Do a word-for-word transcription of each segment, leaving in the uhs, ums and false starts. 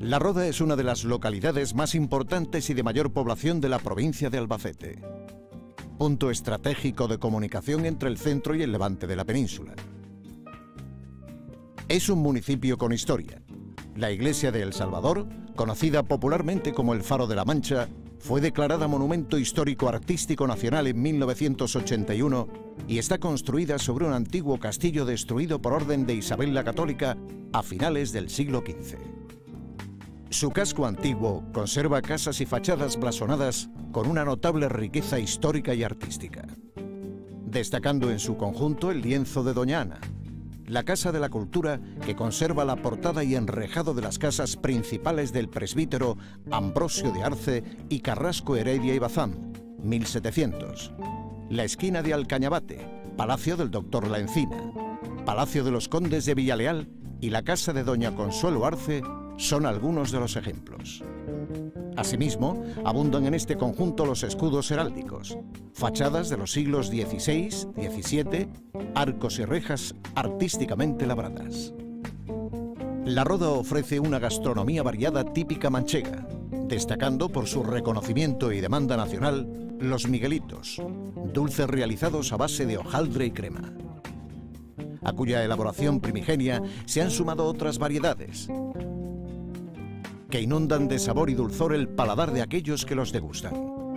La Roda es una de las localidades más importantes y de mayor población de la provincia de Albacete. Punto estratégico de comunicación entre el centro y el levante de la península. Es un municipio con historia. La iglesia de El Salvador, conocida popularmente como el Faro de la Mancha, fue declarada Monumento Histórico Artístico Nacional en mil novecientos ochenta y uno y está construida sobre un antiguo castillo destruido por orden de Isabel la Católica a finales del siglo quince. Su casco antiguo conserva casas y fachadas blasonadas con una notable riqueza histórica y artística, destacando en su conjunto el lienzo de Doña Ana, la Casa de la Cultura que conserva la portada y enrejado de las casas principales del presbítero Ambrosio de Arce y Carrasco Heredia y Bazán, mil setecientos, la esquina de Alcañabate, Palacio del Doctor La Encina, Palacio de los Condes de Villaleal y la Casa de Doña Consuelo Arce son algunos de los ejemplos. Asimismo, abundan en este conjunto los escudos heráldicos, fachadas de los siglos dieciséis, diecisiete, arcos y rejas artísticamente labradas. La Roda ofrece una gastronomía variada típica manchega, destacando por su reconocimiento y demanda nacional los miguelitos, dulces realizados a base de hojaldre y crema, a cuya elaboración primigenia se han sumado otras variedades que inundan de sabor y dulzor el paladar de aquellos que los degustan.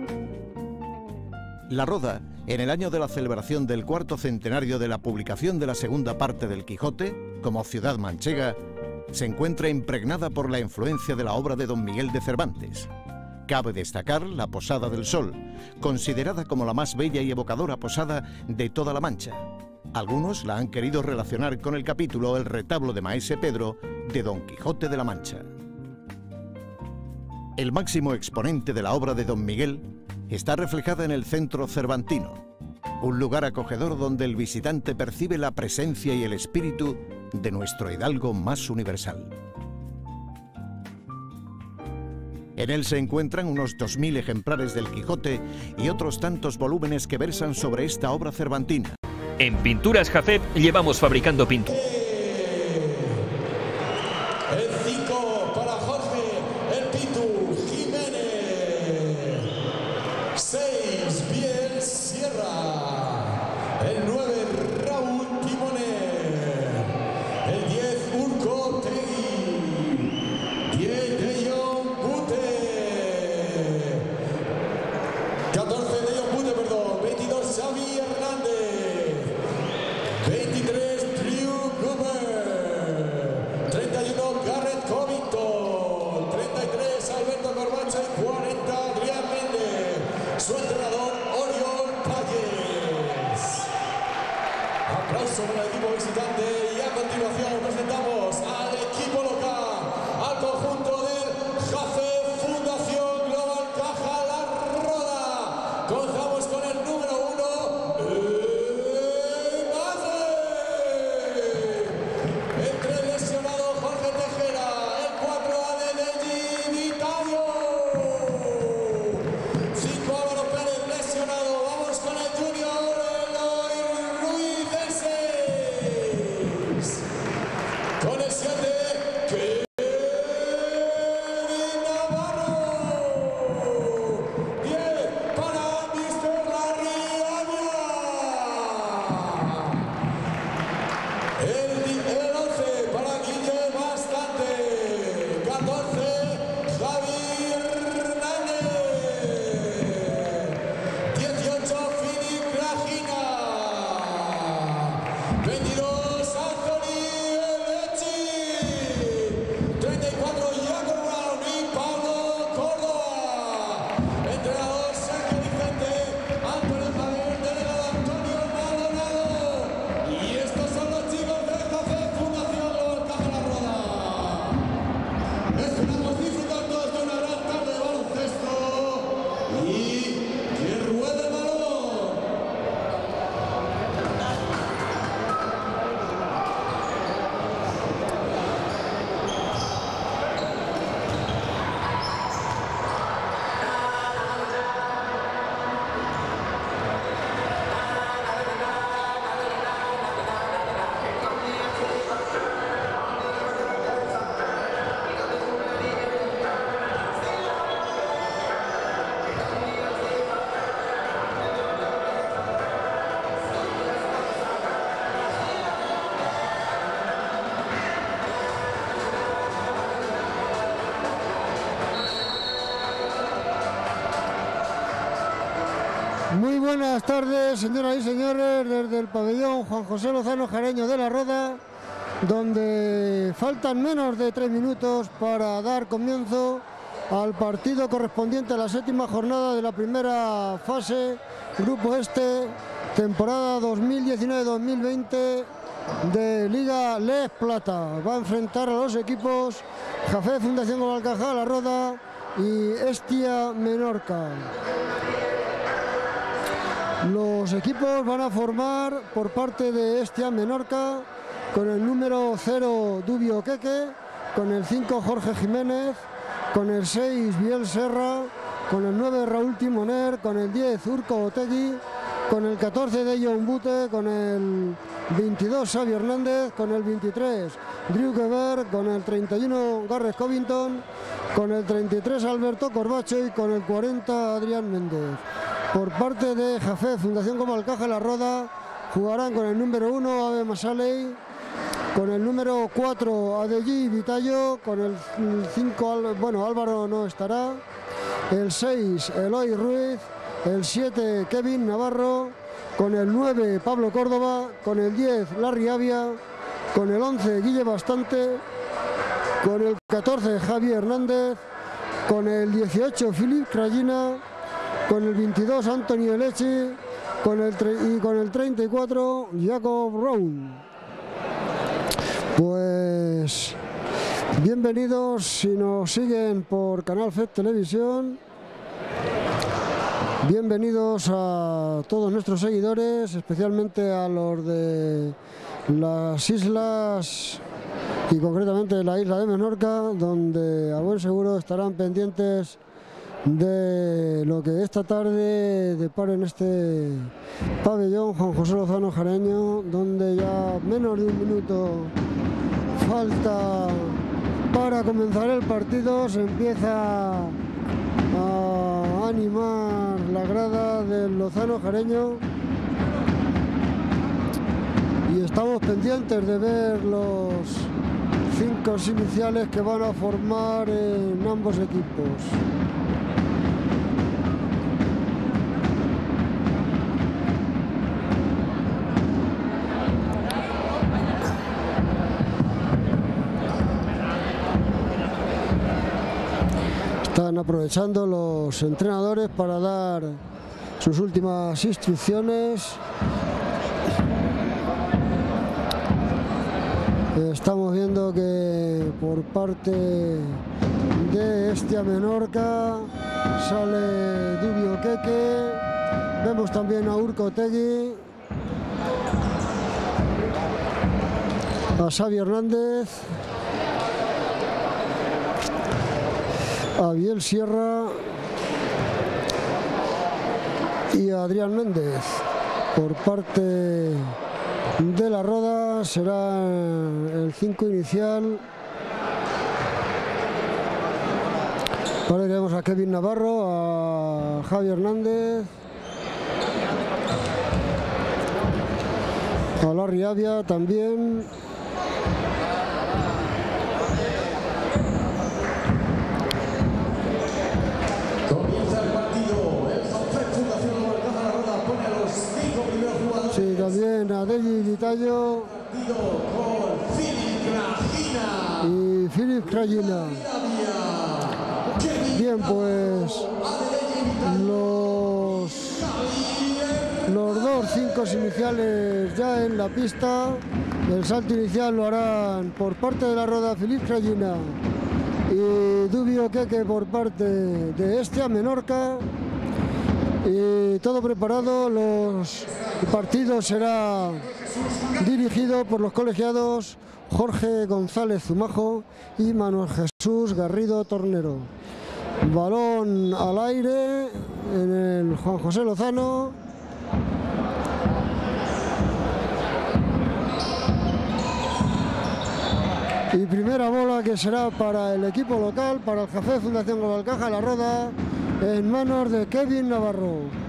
La Roda, en el año de la celebración del cuarto centenario de la publicación de la segunda parte del Quijote, como ciudad manchega, se encuentra impregnada por la influencia de la obra de Don Miguel de Cervantes. Cabe destacar la Posada del Sol, considerada como la más bella y evocadora posada de toda la Mancha. Algunos la han querido relacionar con el capítulo El retablo de Maese Pedro de Don Quijote de la Mancha. El máximo exponente de la obra de Don Miguel está reflejada en el Centro Cervantino, un lugar acogedor donde el visitante percibe la presencia y el espíritu de nuestro hidalgo más universal. En él se encuentran unos dos mil ejemplares del Quijote y otros tantos volúmenes que versan sobre esta obra cervantina. En Pinturas Jafet llevamos fabricando pinturas. Su entrenador, Muy buenas tardes, señoras y señores, desde el pabellón Juan José Lozano Jareño de la Roda, donde faltan menos de tres minutos para dar comienzo al partido correspondiente a la séptima jornada de la primera fase, Grupo Este, temporada dos mil diecinueve dos mil veinte de Liga Les Plata. Va a enfrentar a los equipos Jafé Fundación Comalcaja La Roda y Hestia Menorca. Los equipos van a formar por parte de Hestia Menorca con el número cero Dubio Queque, con el cinco Jorge Jiménez, con el seis Biel Serra, con el nueve Raúl Timoner, con el diez Urco Otegui, con el catorce Deyo Umbute, con el veintidós Xavi Hernández, con el veintitrés Drew Geber, con el treinta y uno Gareth Covington, con el treinta y tres Alberto Corbacho y con el cuarenta Adrián Méndez. Por parte de Jafé Fundación Comalcaja La Roda jugarán con el número uno Ave Masaley, con el número cuatro Adeji Vitayo, con el cinco, bueno, Álvaro no estará, el seis Eloy Ruiz, el siete Kevin Navarro, con el nueve Pablo Córdoba, con el diez Larry Avia, con el once Guille Bastante, con el catorce Javi Hernández, con el dieciocho Philip Crayina, con el veintidós Antonio Lechi, con el y con el treinta y cuatro Jacob Brown. Pues bienvenidos si nos siguen por Canal F E D Televisión. Bienvenidos a todos nuestros seguidores, especialmente a los de las islas y concretamente la isla de Menorca, donde a buen seguro estarán pendientes de lo que esta tarde depara en este pabellón Juan José Lozano Jareño, donde ya menos de un minuto falta para comenzar el partido. Se empieza a animar la grada del Lozano Jareño y estamos pendientes de ver los cinco iniciales que van a formar en ambos equipos. Están aprovechando los entrenadores para dar sus últimas instrucciones. Estamos viendo que por parte de Hestia Menorca sale Dubio Queque. Vemos también a Urco Otegui, a Xavi Hernández, a Biel Sierra y a Adrián Méndez. Por parte de La Roda será el cinco inicial. Vale, tenemos a Kevin Navarro, a Javi Hernández, a Larry Avia también. Sí, también a Deji Vitayo y Philip Crayina. Bien, pues los, los dos cinco iniciales ya en la pista. El salto inicial lo harán por parte de La Roda Philip Crayina y Dubio Queque por parte de Hestia Menorca. Y todo preparado. Los el partido será dirigido por los colegiados Jorge González Zumajo y Manuel Jesús Garrido Tornero. Balón al aire en el Juan José Lozano. Y primera bola que será para el equipo local, para el Jafé Fundación Comalcaja La Roda, en manos de Kevin Navarro.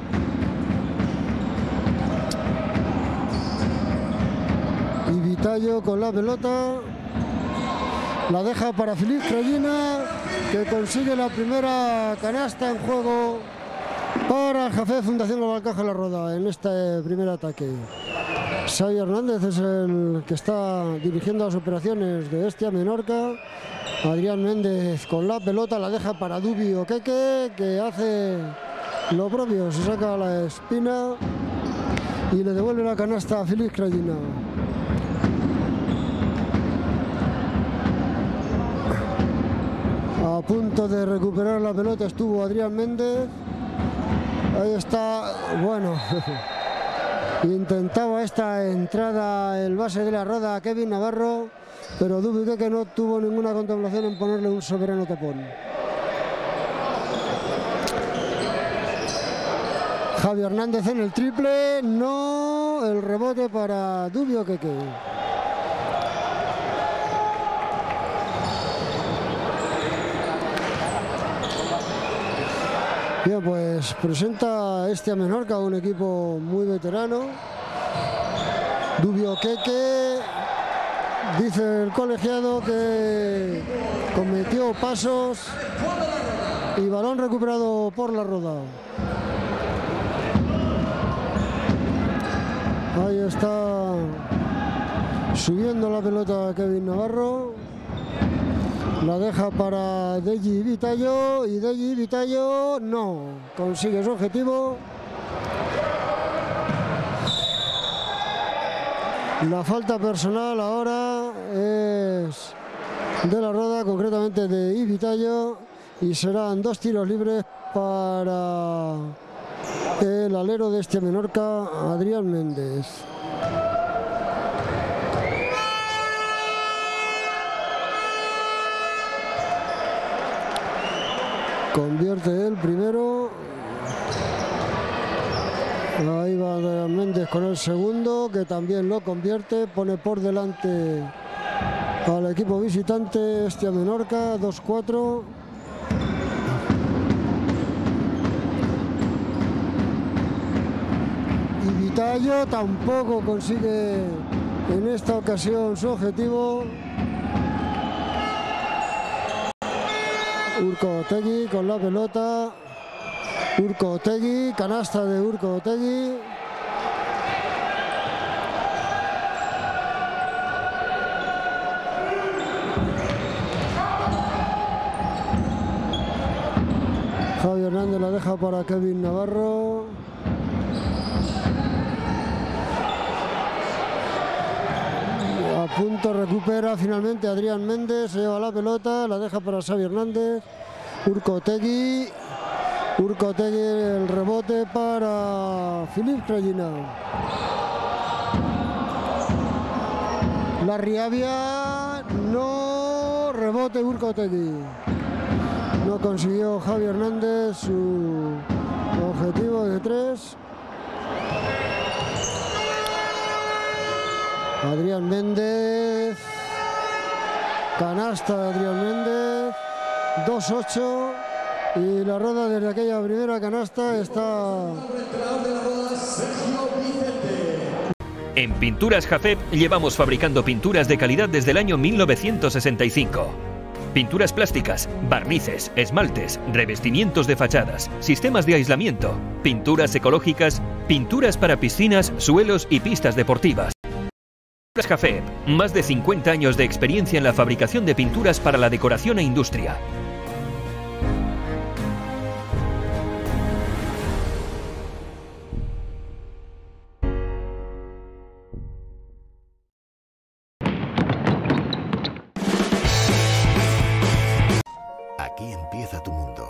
Y Vitayo con la pelota, la deja para Philip Crayina, que consigue la primera canasta en juego para el Jafet Fundación Global Caja La Roda en este primer ataque. Xavi Hernández es el que está dirigiendo las operaciones de Hestia Menorca. Adrián Méndez con la pelota la deja para Dubi Oqueque, que hace lo propio, se saca la espina y le devuelve la canasta a Félix Crayina. A punto de recuperar la pelota estuvo Adrián Méndez. Ahí está, bueno, intentaba esta entrada el base de La Roda, Kevin Navarro, pero Dubi Oqueque no tuvo ninguna contemplación en ponerle un soberano tapón. Javi Hernández en el triple, no, el rebote para Dubi Oqueque. Bien, pues presenta Hestia Menorca un equipo muy veterano. Dubi Oqueque, dice el colegiado que cometió pasos y balón recuperado por La Roda. Ahí está subiendo la pelota Kevin Navarro. La deja para Deji Vitayo y Deji Vitayo no consigue su objetivo. La falta personal ahora es de La Roda, concretamente de Ivitayo, y serán dos tiros libres para el alero de Hestia Menorca, Adrián Méndez. Convierte el primero. Ahí va Adrián Méndez con el segundo, que también lo convierte. Pone por delante al equipo visitante Hestia Menorca, dos cuatro. Y Vitayo tampoco consigue en esta ocasión su objetivo. Urko Otegui con la pelota. Urko Otegui, canasta de Urko Otegui. Javi Hernández la deja para Kevin Navarro. A punto recupera finalmente Adrián Méndez, se lleva la pelota, la deja para Xavi Hernández. Urko Otegui. Urko Otegui, el rebote para Félix Crayina. La Riavia, no, rebote Urko Otegui. No consiguió Javi Hernández su objetivo de tres. Adrián Méndez, canasta de Adrián Méndez, dos ocho, y La Roda desde aquella primera canasta está... En Pinturas Jafet llevamos fabricando pinturas de calidad desde el año mil novecientos sesenta y cinco. Pinturas plásticas, barnices, esmaltes, revestimientos de fachadas, sistemas de aislamiento, pinturas ecológicas, pinturas para piscinas, suelos y pistas deportivas. Pinturas Jafet, más de cincuenta años de experiencia en la fabricación de pinturas para la decoración e industria. Aquí empieza tu mundo.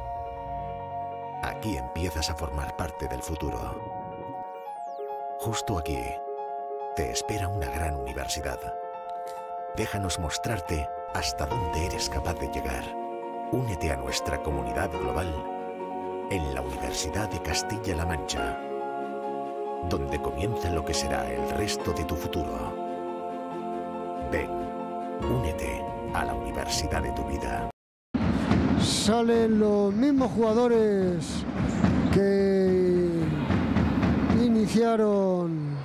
Aquí empiezas a formar parte del futuro. Justo aquí te espera una gran universidad. Déjanos mostrarte hasta dónde eres capaz de llegar. Únete a nuestra comunidad global en la Universidad de Castilla-La Mancha, donde comienza lo que será el resto de tu futuro. Ven, únete a la universidad de tu vida. Salen los mismos jugadores que iniciaron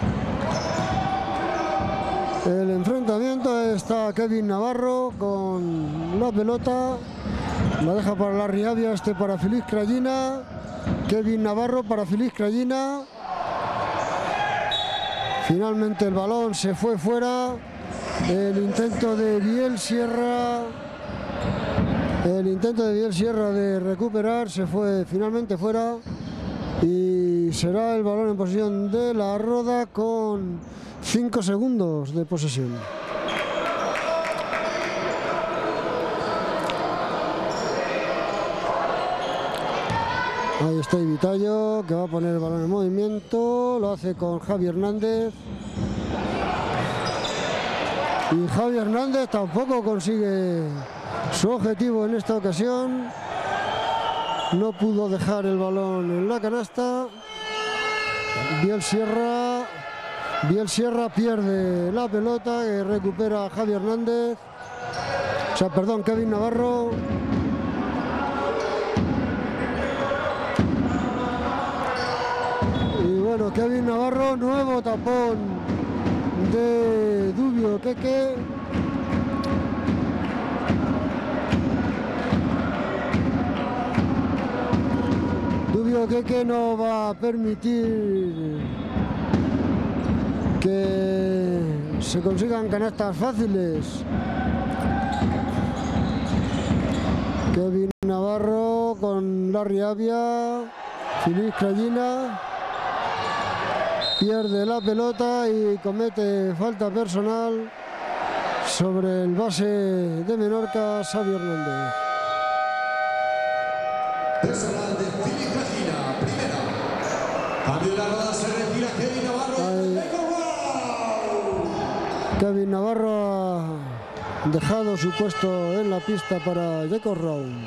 el enfrentamiento. Está Kevin Navarro con la pelota, la deja para la Riavia, este para Félix Crayina. Kevin Navarro para Félix Crayina. Finalmente el balón se fue fuera. El intento de Biel Sierra. El intento de Biel Sierra de recuperar se fue finalmente fuera. Y será el balón en posesión de la Roda con cinco segundos de posesión. Ahí está Ivitayo, que va a poner el balón en movimiento. Lo hace con Javi Hernández. Y Javi Hernández tampoco consigue su objetivo en esta ocasión. No pudo dejar el balón en la canasta. Biel Sierra. Biel Sierra pierde la pelota, que recupera Javi Hernández. O sea, perdón, Kevin Navarro. Y bueno, Kevin Navarro, nuevo tapón de Dubio Keke. Dubio Keke no va a permitir que se consigan canastas fáciles. Kevin Navarro con Larry Avia. Félix Crayina pierde la pelota y comete falta personal sobre el base de Menorca, Xavi Hernández. Personal de Félix Crayina, primera. Cambio de la Roda, se retira Kevin Navarro. Kevin Navarro ha dejado su puesto en la pista para Jacob Raun.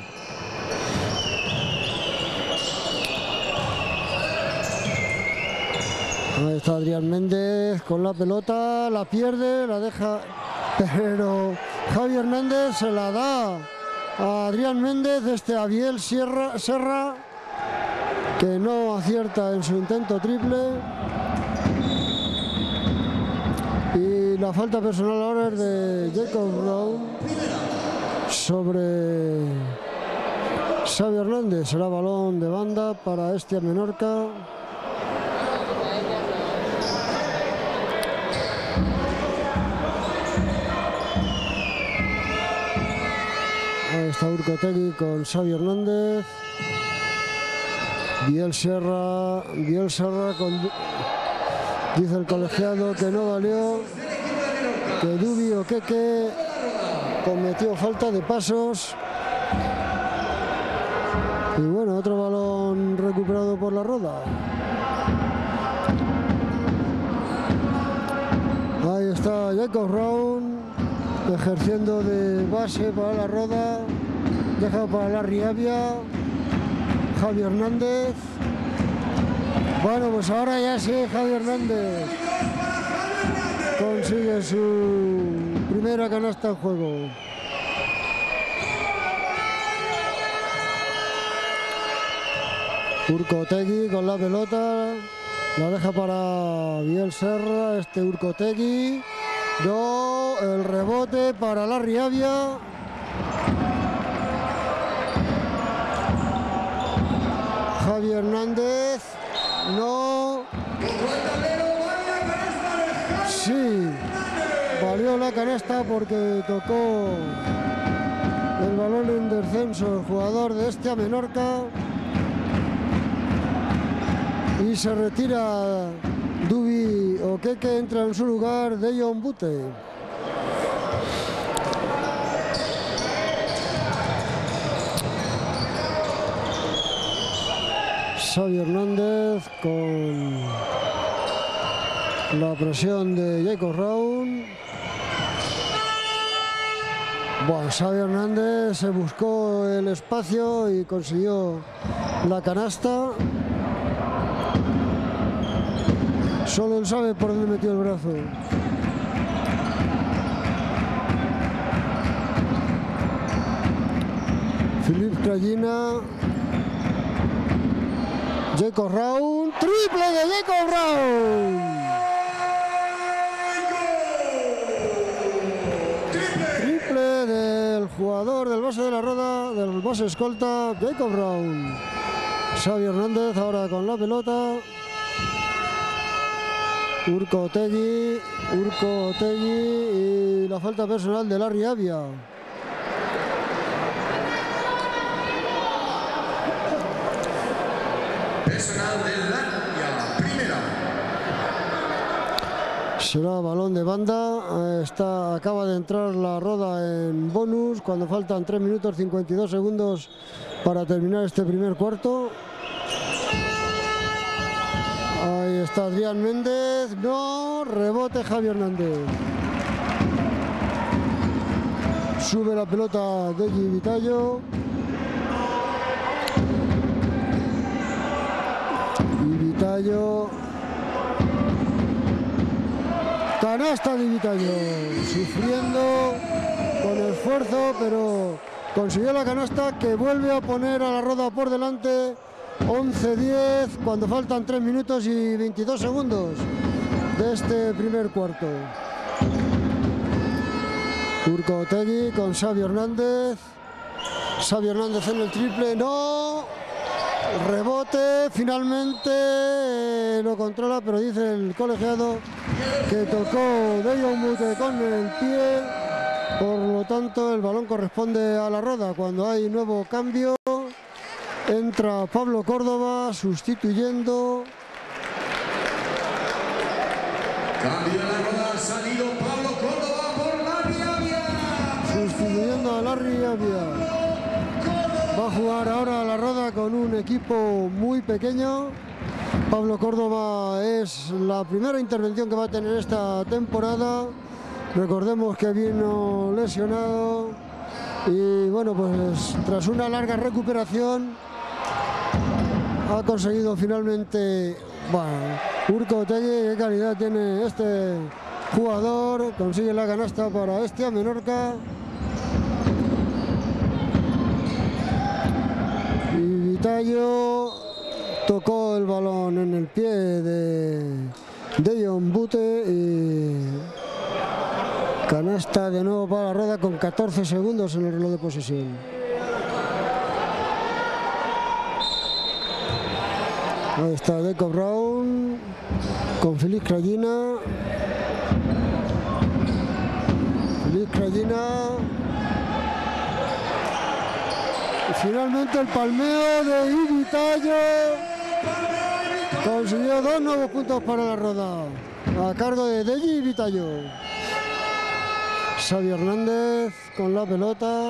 Ahí está Adrián Méndez con la pelota, la pierde, la deja, pero Javi Hernández se la da a Adrián Méndez, este a Biel Sierra, Serra, que no acierta en su intento triple. Y la falta personal ahora es de Jacob Raun sobre Xavi Hernández. Será balón de banda para Estia Menorca. Ahí está Urcotegui con Xavi Hernández. Biel Serra, Biel Serra con, dice el colegiado que no valió, que Dubio Keke cometió falta de pasos. Y bueno, otro balón recuperado por la Roda. Ahí está Jacob Raun ejerciendo de base para la Roda. Deja para Larry Avia. Javi Hernández. Bueno, pues ahora ya sí, Javi Hernández consigue su primera canasta en juego. Urcotegui con la pelota. La deja para Biel Serra. Este Urcotegui. No, el rebote para Larry Avia. Javi Hernández, no. Sí, valió la canasta porque tocó el balón en descenso el jugador de Estia Menorca. Y se retira Dubi Okeke, entra en su lugar Dejon Bute. Xavi Hernández con la presión de Jacob Raun. Bueno, Xavi Hernández se buscó el espacio y consiguió la canasta. Solo él sabe por dónde metió el brazo. Félix Crayina. Jacob Raun, triple de Jacob Raun. Triple del jugador del base de la Roda, del base escolta, Jacob Raun. Xavi Hernández ahora con la pelota. Urko Otegi, Urko Otegi y la falta personal de Larry Avia. Personal de Latvia, primera. Será balón de banda. Está, acaba de entrar la Roda en bonus cuando faltan tres minutos cincuenta y dos segundos para terminar este primer cuarto. Ahí está Adrián Méndez. No, rebote Javi Hernández. Sube la pelota Deji Vitallo. Y Vitallo. Canasta de Vitallo. Sufriendo con esfuerzo, pero consiguió la canasta que vuelve a poner a la Roda por delante. once diez cuando faltan tres minutos y veintidós segundos de este primer cuarto. Urko Otegi con Xavi Hernández. Xavi Hernández en el triple. No. Rebote. Finalmente lo controla, pero dice el colegiado que tocó Dejon Bute con el pie. Por lo tanto, el balón corresponde a la Roda. Cuando hay nuevo cambio, entra Pablo Córdoba sustituyendo. Cambio en la Roda, ha salido Pablo Córdoba por Larry Avia. Sustituyendo a Larry Avia. Va a jugar ahora a la Roda con un equipo muy pequeño. Pablo Córdoba es la primera intervención que va a tener esta temporada. Recordemos que vino lesionado y bueno, pues tras una larga recuperación ha conseguido finalmente. Bueno, Urko Otegi, qué calidad tiene este jugador. Consigue la canasta para Hestia Menorca. Y Vitallo tocó el balón en el pie de Dejon Bute y canasta de nuevo para la Roda con catorce segundos en el reloj de posesión. Ahí está Deco Brown con Félix Cragina. Félix Cragina. Y finalmente el palmeo de Vitallo. Consiguió dos nuevos puntos para la Roda. A cargo de Deji Vitallo. Xavi Hernández con la pelota.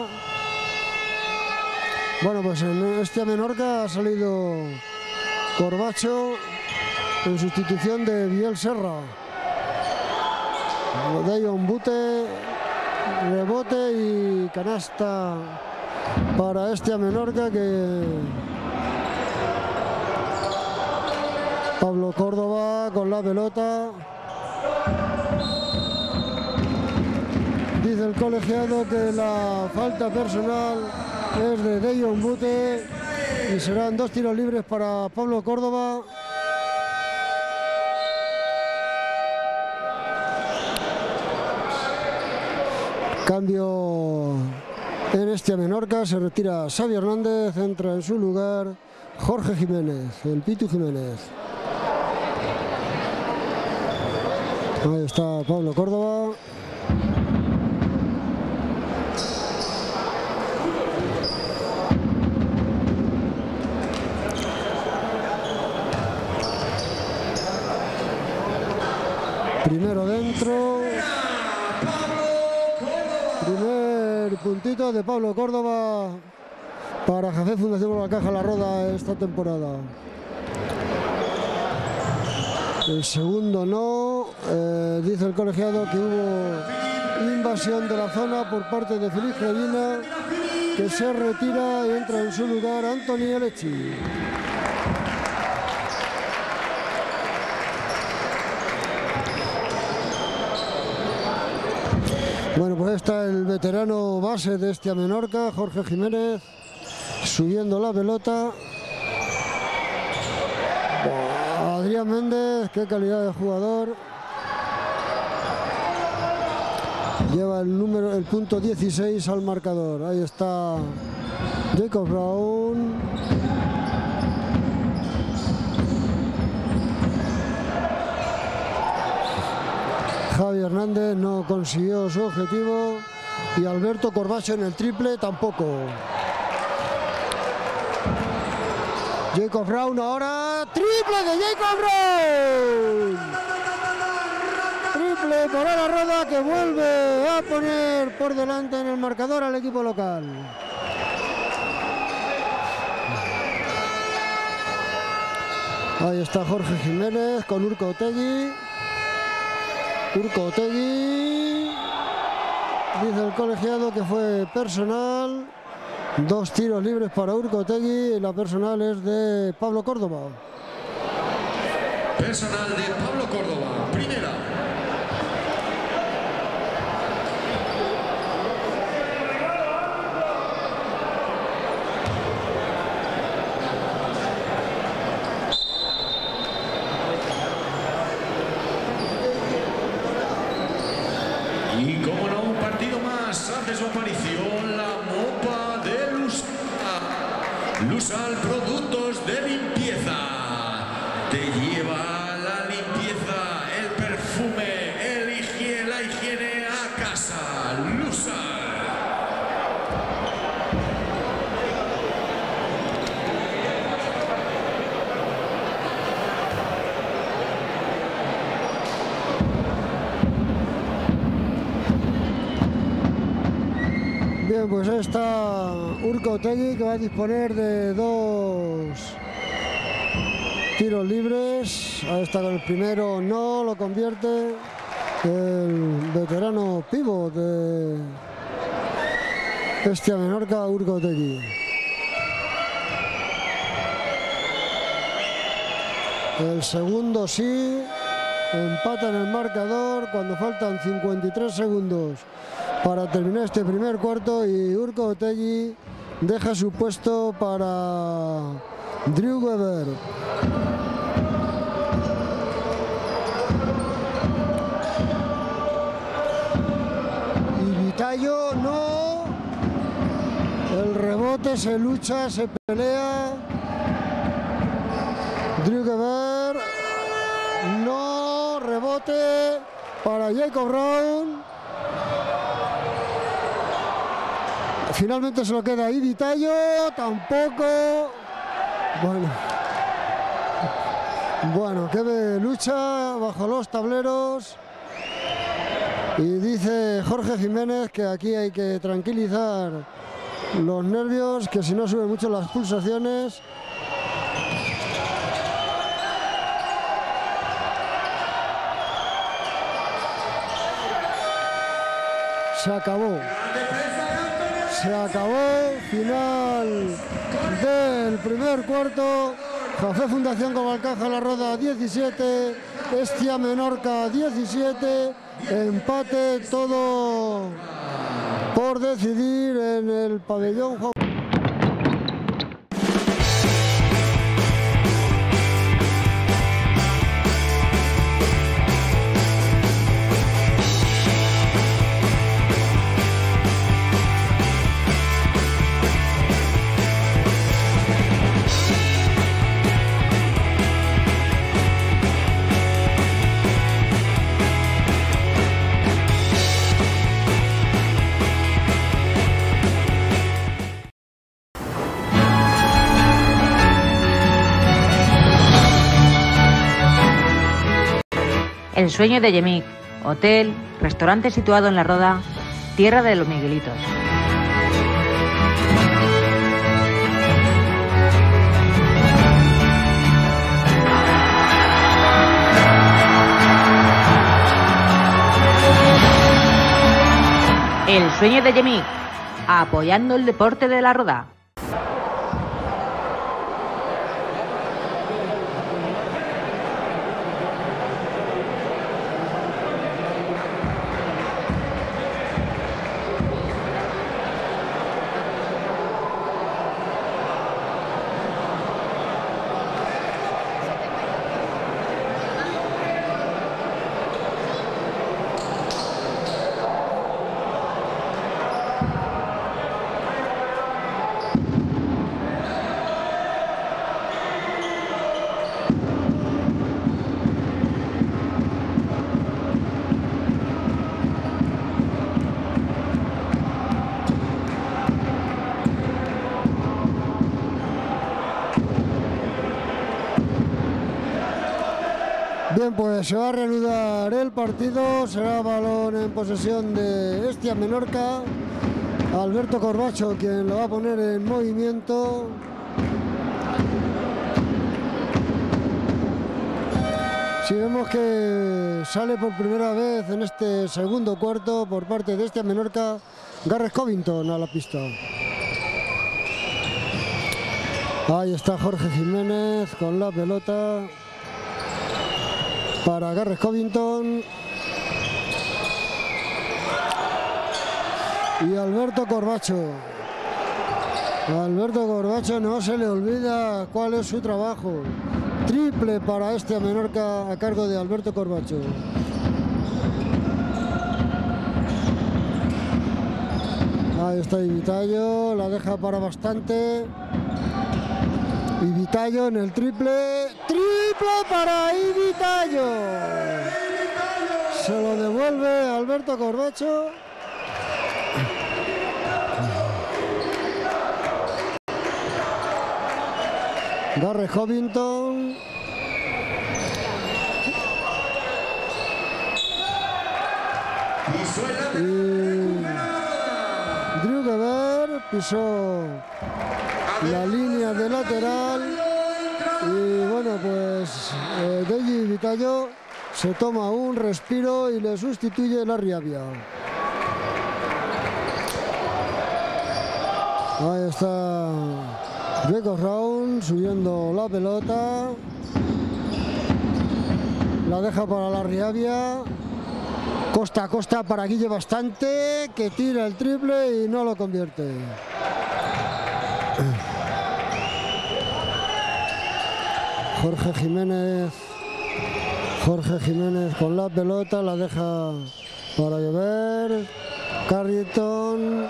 Bueno, pues en Hestia Menorca ha salido Corbacho en sustitución de Biel Serra. Dejon Bute, rebote y canasta para Hestia Menorca, que Pablo Córdoba con la pelota. Dice el colegiado que la falta personal es de Dejon Bute y serán dos tiros libres para Pablo Córdoba. Cambio en Hestia Menorca, se retira Xavi Hernández, entra en su lugar Jorge Jiménez, el Pitu Jiménez. Ahí está Pablo Córdoba. Primero dentro. Primer puntito de Pablo Córdoba para Jafet Fundación por la Caja La Roda esta temporada. El segundo no. Eh, dice el colegiado que hubo invasión de la zona por parte de Félix Cragina, que se retira y entra en su lugar Anthony Alechi. Bueno, pues está el veterano base de Hestia Menorca, Jorge Jiménez, subiendo la pelota. Adrián Méndez, qué calidad de jugador. Lleva el número, el punto dieciséis al marcador. Ahí está Jacob Brown. Javi Hernández no consiguió su objetivo y Alberto Corbacho en el triple tampoco. Jacob Brown ahora, triple de Jacob Brown. Triple para la Roda, que vuelve a poner por delante en el marcador al equipo local. Ahí está Jorge Jiménez con Urko Otegi. Urko Otegi, dice el colegiado que fue personal. Dos tiros libres para Urko Otegi y la personal es de Pablo Córdoba. Personal de Pablo Córdoba, primera. Y como no, un partido más hace su aparición la mopa de Lusal. Lusal Productos de Limpieza. Te lleva la limpieza, el perfume, el higiene, la higiene a casa. Lusal. Bien, pues está Urko Otegi, que va a disponer de dos tiros libres. Ahí está con el primero, no lo convierte el veterano pívot de Hestia Menorca, Urko Otegi. El segundo sí, empata en el marcador cuando faltan cincuenta y tres segundos para terminar este primer cuarto, y Urko Otegi deja su puesto para Drew Weber. Y Vitayo no. El rebote, se lucha, se pelea. Drew Weber no. Rebote para Jacob Brown. Finalmente se lo queda ahí Vitayo, tampoco. Bueno, bueno, qué lucha bajo los tableros. Y dice Jorge Jiménez que aquí hay que tranquilizar los nervios, que si no suben mucho las pulsaciones. Se acabó. Se acabó, final del primer cuarto. Café Fundación Cobalcaja La Roda diecisiete, Hestia Menorca diecisiete, empate todo por decidir en el pabellón Juan. El sueño de Yemik, hotel, restaurante situado en La Roda, tierra de los Miguelitos. El sueño de Yemik, apoyando el deporte de La Roda. Bien, pues se va a reanudar el partido, será balón en posesión de Hestia Menorca, Alberto Corbacho quien lo va a poner en movimiento. Si vemos que sale por primera vez en este segundo cuarto por parte de Hestia Menorca, Gareth Covington a la pista. Ahí está Jorge Jiménez con la pelota para Gareth Covington. Y Alberto Corbacho. Alberto Corbacho no se le olvida cuál es su trabajo. Triple para Hestia Menorca a cargo de Alberto Corbacho. Ahí está Ivitayo, la deja para bastante. Ivitayo en el triple. ¡Triple para Ivitayo! Se lo devuelve Alberto Corbacho. Gareth Covington. Y Drew Gebert pisó la línea de lateral. Y bueno, pues eh, Deji Ivitayo se toma un respiro y le sustituye Larriabia. Ahí está Jacob Raun subiendo la pelota. La deja para Larriabia. Costa a costa para Guille Bastante, que tira el triple y no lo convierte. Jorge Jiménez. Jorge Jiménez con la pelota, la deja para Gebert. Carrington.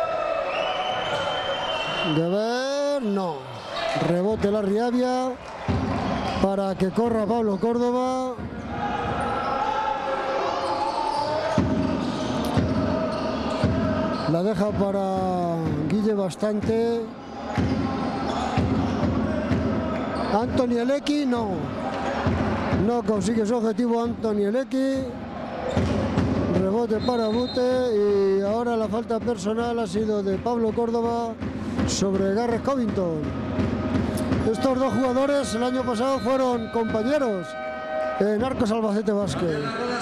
Gebert, no. Rebote Larriabia para que corra Pablo Córdoba. La deja para Guille Bastante. Anthony Elecki, no. No consigue su objetivo Anthony Elecki. Rebote para Bute y ahora la falta personal ha sido de Pablo Córdoba sobre Gareth Covington. Estos dos jugadores el año pasado fueron compañeros en Arcos Albacete Basket.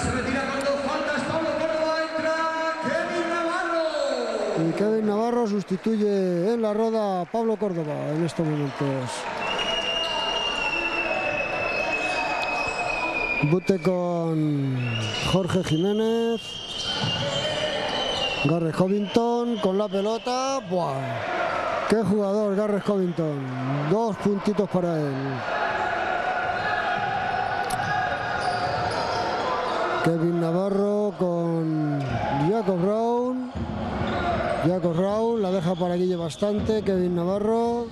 Y Kevin Navarro sustituye en la roda a Pablo Córdoba en estos momentos. Bute con Jorge Jiménez. Gareth Covington con la pelota. ¡Buah! ¡Qué jugador Gareth Covington! Dos puntitos para él. Kevin Navarro con Jacob Raun. Jacob Raun la deja para Guille Bastante. Kevin Navarro.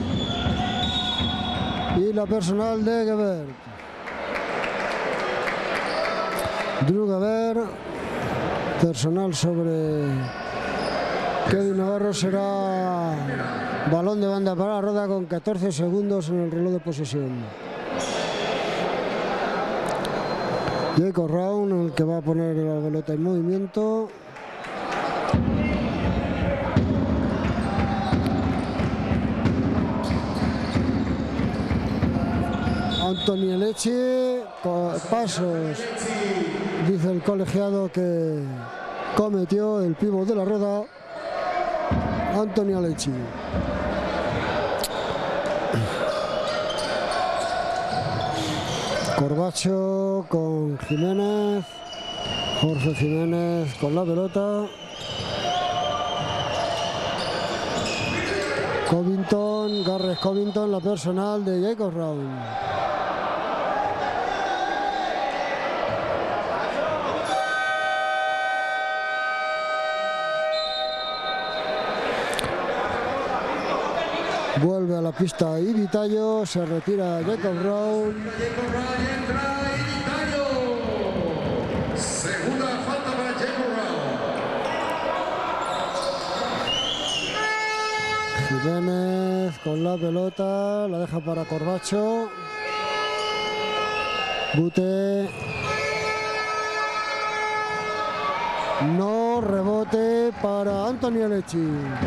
Y la personal de Gebert. Drew Gebert. Personal sobre Kevin Navarro, será balón de banda para la roda con catorce segundos en el reloj de posesión. Jacob Raun, el que va a poner la pelota en movimiento. Anthony Elecki, pasos, dice el colegiado que cometió el pívot de la roda, Anthony Elecki. Corbacho con Jiménez, Jorge Jiménez con la pelota. Covington, Gareth Covington, la personal de Jacob Raun. Vuelve a la pista Ivitayo, se retira Jacob Raun. Segunda falta para Jacob Raun. Jiménez con la pelota, la deja para Corbacho. Bute. No, rebote para Antonio Lecci.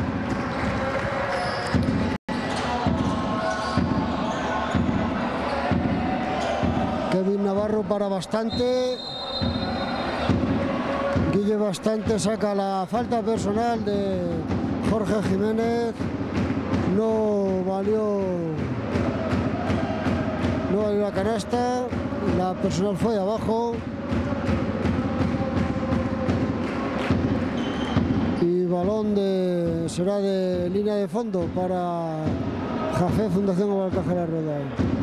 Kevin Navarro para Bastante. Guille Bastante saca la falta personal de Jorge Jiménez. No valió, no valió la canasta. La personal fue abajo. Y balón de, será de línea de fondo para Jafé Fundación Caja de la Roda.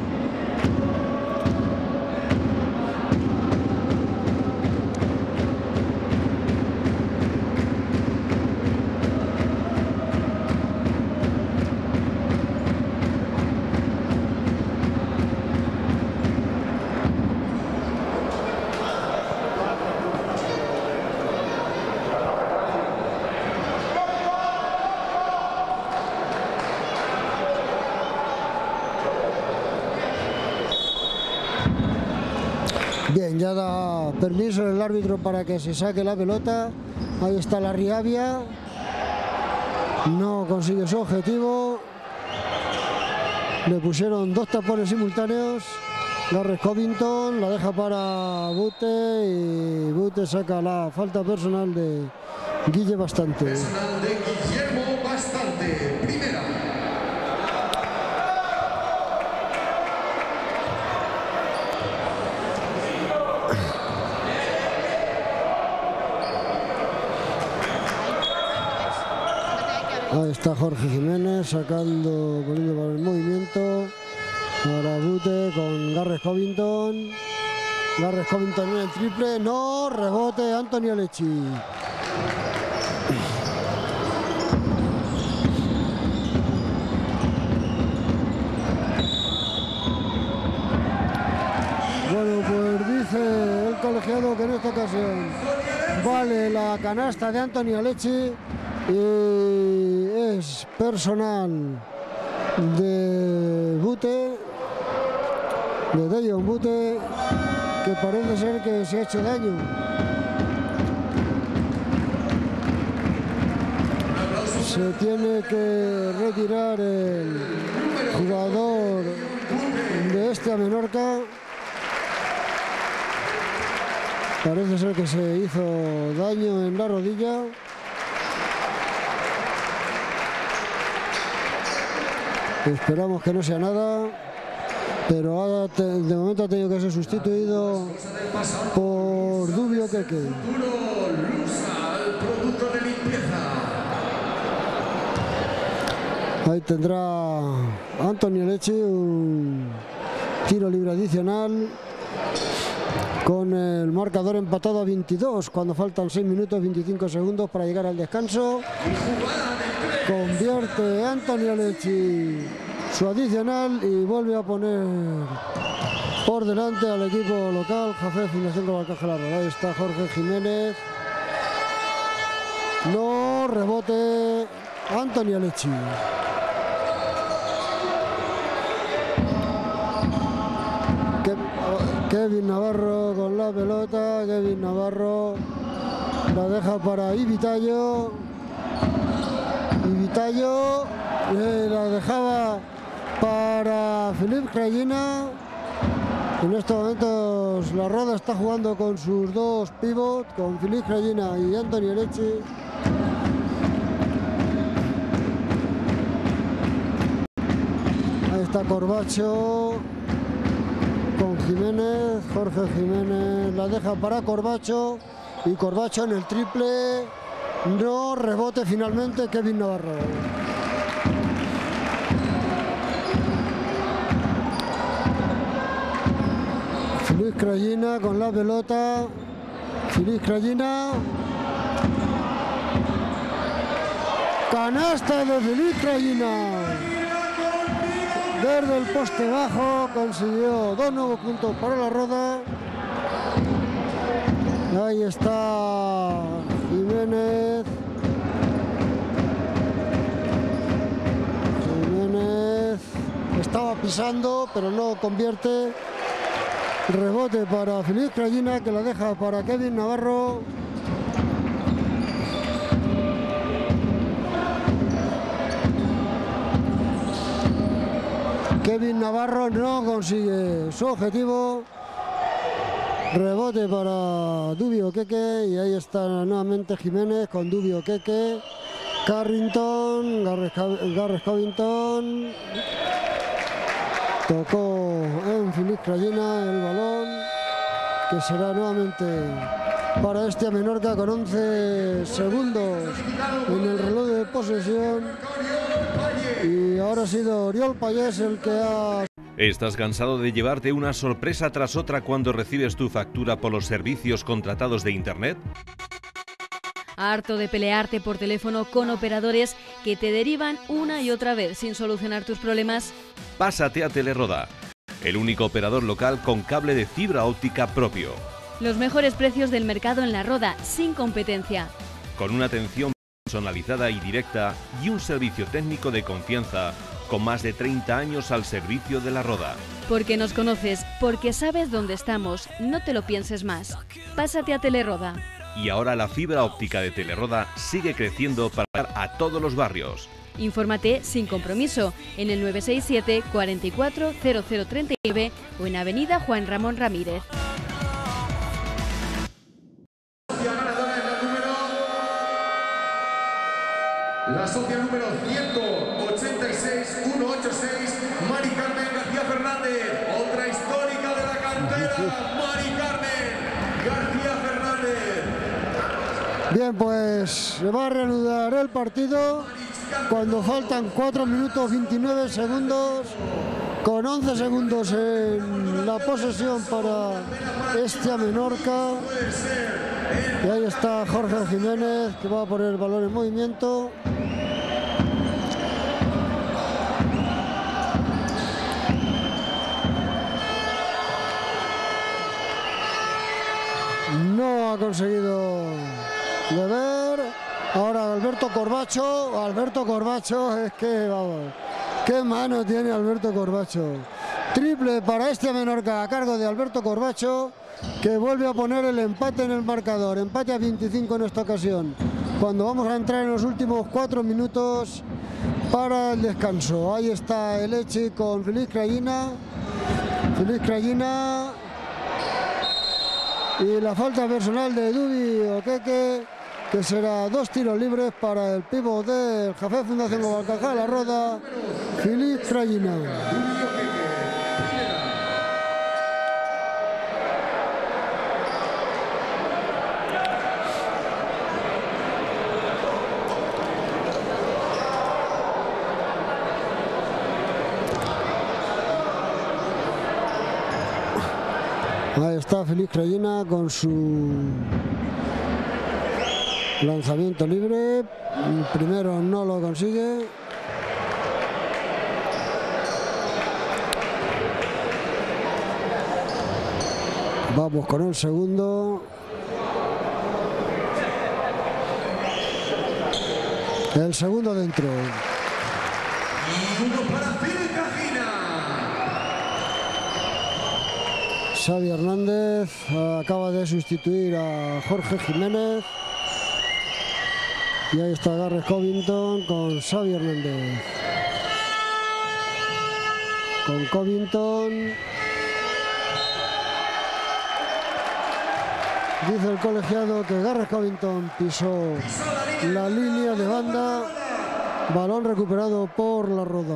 Bien, ya da permiso el árbitro para que se saque la pelota. Ahí está la Riavia. No consigue su objetivo. Le pusieron dos tapones simultáneos. Gareth Covington la deja para Bute y Bute saca la falta personal de Guille Bastante. Personal de Guillermo Bastante, primera. Ahí está Jorge Jiménez sacando, poniendo para el movimiento para Bute con Gareth Covington. Gareth Covington en el triple, no, rebote Antonio Lecci. Bueno, pues dice el colegiado que en esta ocasión vale la canasta de Antonio Lecci. Y es personal de Bute, de Dejon Bute, que parece ser que se ha hecho daño. Se tiene que retirar el jugador de este a Menorca. Parece ser que se hizo daño en la rodilla. Esperamos que no sea nada, pero de momento ha tenido que ser sustituido por Dubio Keke. Ahí tendrá Antonio Lecci un tiro libre adicional con el marcador empatado a veintidós cuando faltan seis minutos veinticinco segundos para llegar al descanso. Convierte Antonio Lecci su adicional y vuelve a poner por delante al equipo local, Jafé Fundación Caja de la Roda. Ahí está Jorge Jiménez. No, rebote Antonio Lecci. Kevin Navarro con la pelota. Kevin Navarro la deja para Ivitayo. Ivitayo eh, la dejaba para Philippe Crayina. En estos momentos la Roda está jugando con sus dos pivots, con Philippe Crayina y Antonio Lecci. Ahí está Corbacho con Jiménez. Jorge Jiménez la deja para Corbacho y Corbacho en el triple. No, rebote finalmente Kevin Navarro. Philippe Crayina con la pelota. Philippe Crayina. Canasta de Philippe Crayina. Desde el poste bajo consiguió dos nuevos puntos para la Roda. Ahí está Jiménez. Jiménez estaba pisando, pero no convierte. Rebote para Félix Crayina, que la deja para Kevin Navarro. Kevin Navarro no consigue su objetivo. Rebote para Dubio Keke y ahí está nuevamente Jiménez con Dubio Keke. Carrington, Gareth, Gareth Covington. Tocó en Félix Crayina el balón, que será nuevamente para Hestia Menorca con once segundos en el reloj de posesión. Y ahora ha sido Oriol Pallés el que ha... ¿Estás cansado de llevarte una sorpresa tras otra cuando recibes tu factura por los servicios contratados de Internet? ¿Harto de pelearte por teléfono con operadores que te derivan una y otra vez sin solucionar tus problemas? Pásate a Teleroda, el único operador local con cable de fibra óptica propio. Los mejores precios del mercado en La Roda, sin competencia. Con una atención personalizada y directa y un servicio técnico de confianza con más de treinta años al servicio de La Roda. Porque nos conoces, porque sabes dónde estamos, no te lo pienses más. Pásate a Teleroda. Y ahora la fibra óptica de Teleroda sigue creciendo para llegar a todos los barrios. Infórmate sin compromiso en el nueve seis siete, cuatro cuatro, cero cero tres nueve o en Avenida Juan Ramón Ramírez. La socia número ciento ochenta y seis, ciento ochenta y seis, Mari Carmen García Fernández, otra histórica de la cantera, Mari Carmen García Fernández. Bien, pues se va a reanudar el partido cuando faltan cuatro minutos veintinueve segundos, con once segundos en la posesión para Hestia Menorca. Y ahí está Jorge Jiménez, que va a poner el balón en movimiento. No ha conseguido de ver. Ahora Alberto Corbacho. Alberto Corbacho, es que vamos, qué mano tiene Alberto Corbacho. Triple para Hestia Menorca a cargo de Alberto Corbacho, que vuelve a poner el empate en el marcador. Empate a veinticinco en esta ocasión, cuando vamos a entrar en los últimos cuatro minutos para el descanso. Ahí está el Echi con Félix Crayina. Félix Crayina. Y la falta personal de Dubi Oqueque, que será dos tiros libres para el pívot del Jafé Fundación Global Cajal La Roda, Félix Crayina. Ahí está Félix Crayina con su lanzamiento libre. El primero no lo consigue. Vamos con el segundo. El segundo dentro. Y uno para Félix Crayina. Xavi Hernández acaba de sustituir a Jorge Jiménez. Y ahí está Gareth Covington con Xavi Hernández. Con Covington. Dice el colegiado que Gareth Covington pisó la línea de banda. Balón recuperado por La Roda.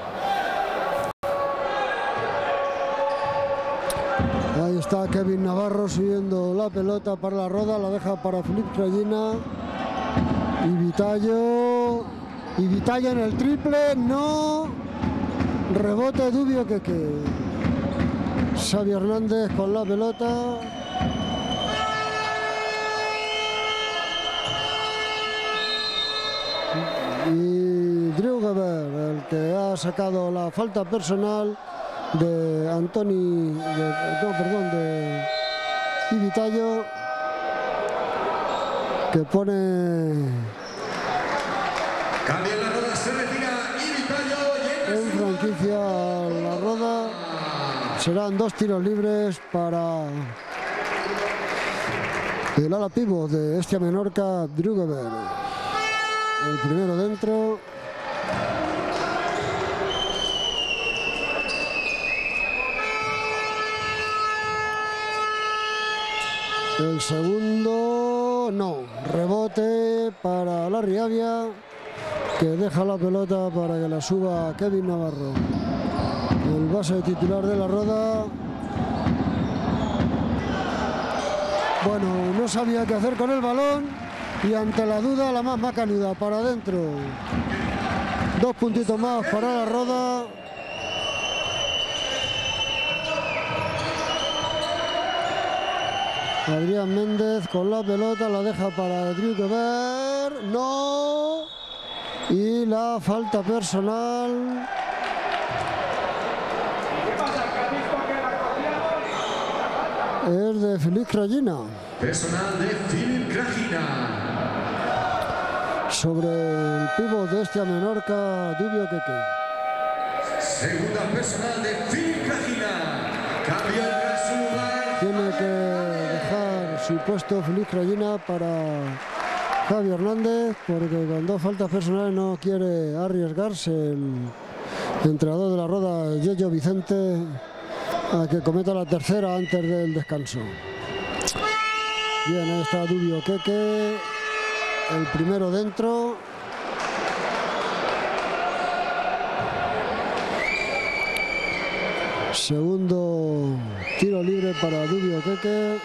Ahí está Kevin Navarro subiendo la pelota para La Roda, la deja para Félix Crayina. Y Vitallo. Y Vitallo en el triple, no. Rebote Dubio Oqueque. Xavi Hernández con la pelota. Y Drew Geber, el que ha sacado la falta personal de Antoni, de, no, perdón, de Vitallo, que pone Cambia La Roda, se retira Vitallo en franquicia La Roda. Serán dos tiros libres para el ala pívot de Hestia Menorca, Drugever. El primero dentro. El segundo, no, rebote para Larry Avia, que deja la pelota para que la suba Kevin Navarro. El base titular de la Roda. Bueno, no sabía qué hacer con el balón y ante la duda la más macanuda, para adentro. Dos puntitos más para la Roda. Adrián Méndez con la pelota, la deja para Drugever, no, y la falta personal. Es de Filip Krajina. Personal de Filip Krajina. Sobre el pívot de Hestia Menorca, Dubio Keke. Segunda personal de Filip Krajina. Cambio en su lugar. Tiene que dejar su puesto Filip Krajina para Javi Hernández, porque con dos faltas personales no quiere arriesgarse el entrenador de la Roda, Yello Vicente, a que cometa la tercera antes del descanso. Bien, ahí está Dubio Keke, el primero dentro. Segundo tiro libre para Dubio Keke.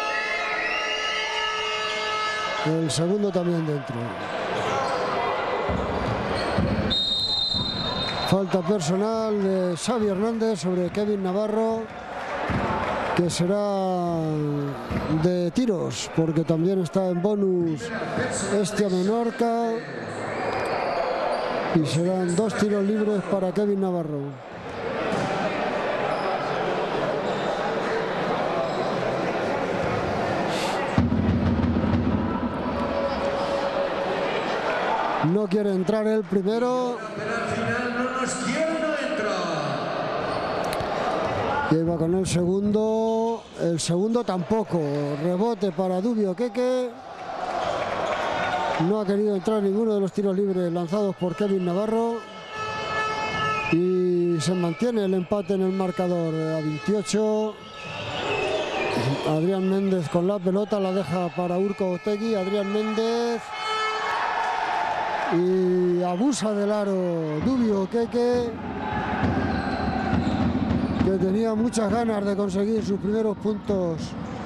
El segundo también dentro. Falta personal de Xavi Hernández sobre Kevin Navarro, que será de tiros, porque también está en bonus Hestia Menorca, y serán dos tiros libres para Kevin Navarro. No quiere entrar el primero. Pero al final no nos quiere, no entra. Y ahí va con el segundo. El segundo tampoco. Rebote para Dubio Keke. No ha querido entrar ninguno de los tiros libres lanzados por Kevin Navarro. Y se mantiene el empate en el marcador a veintiocho. Adrián Méndez con la pelota, la deja para Urko Otegui. Adrián Méndez. Y abusa del aro Dubio Keke, que tenía muchas ganas de conseguir sus primeros puntos.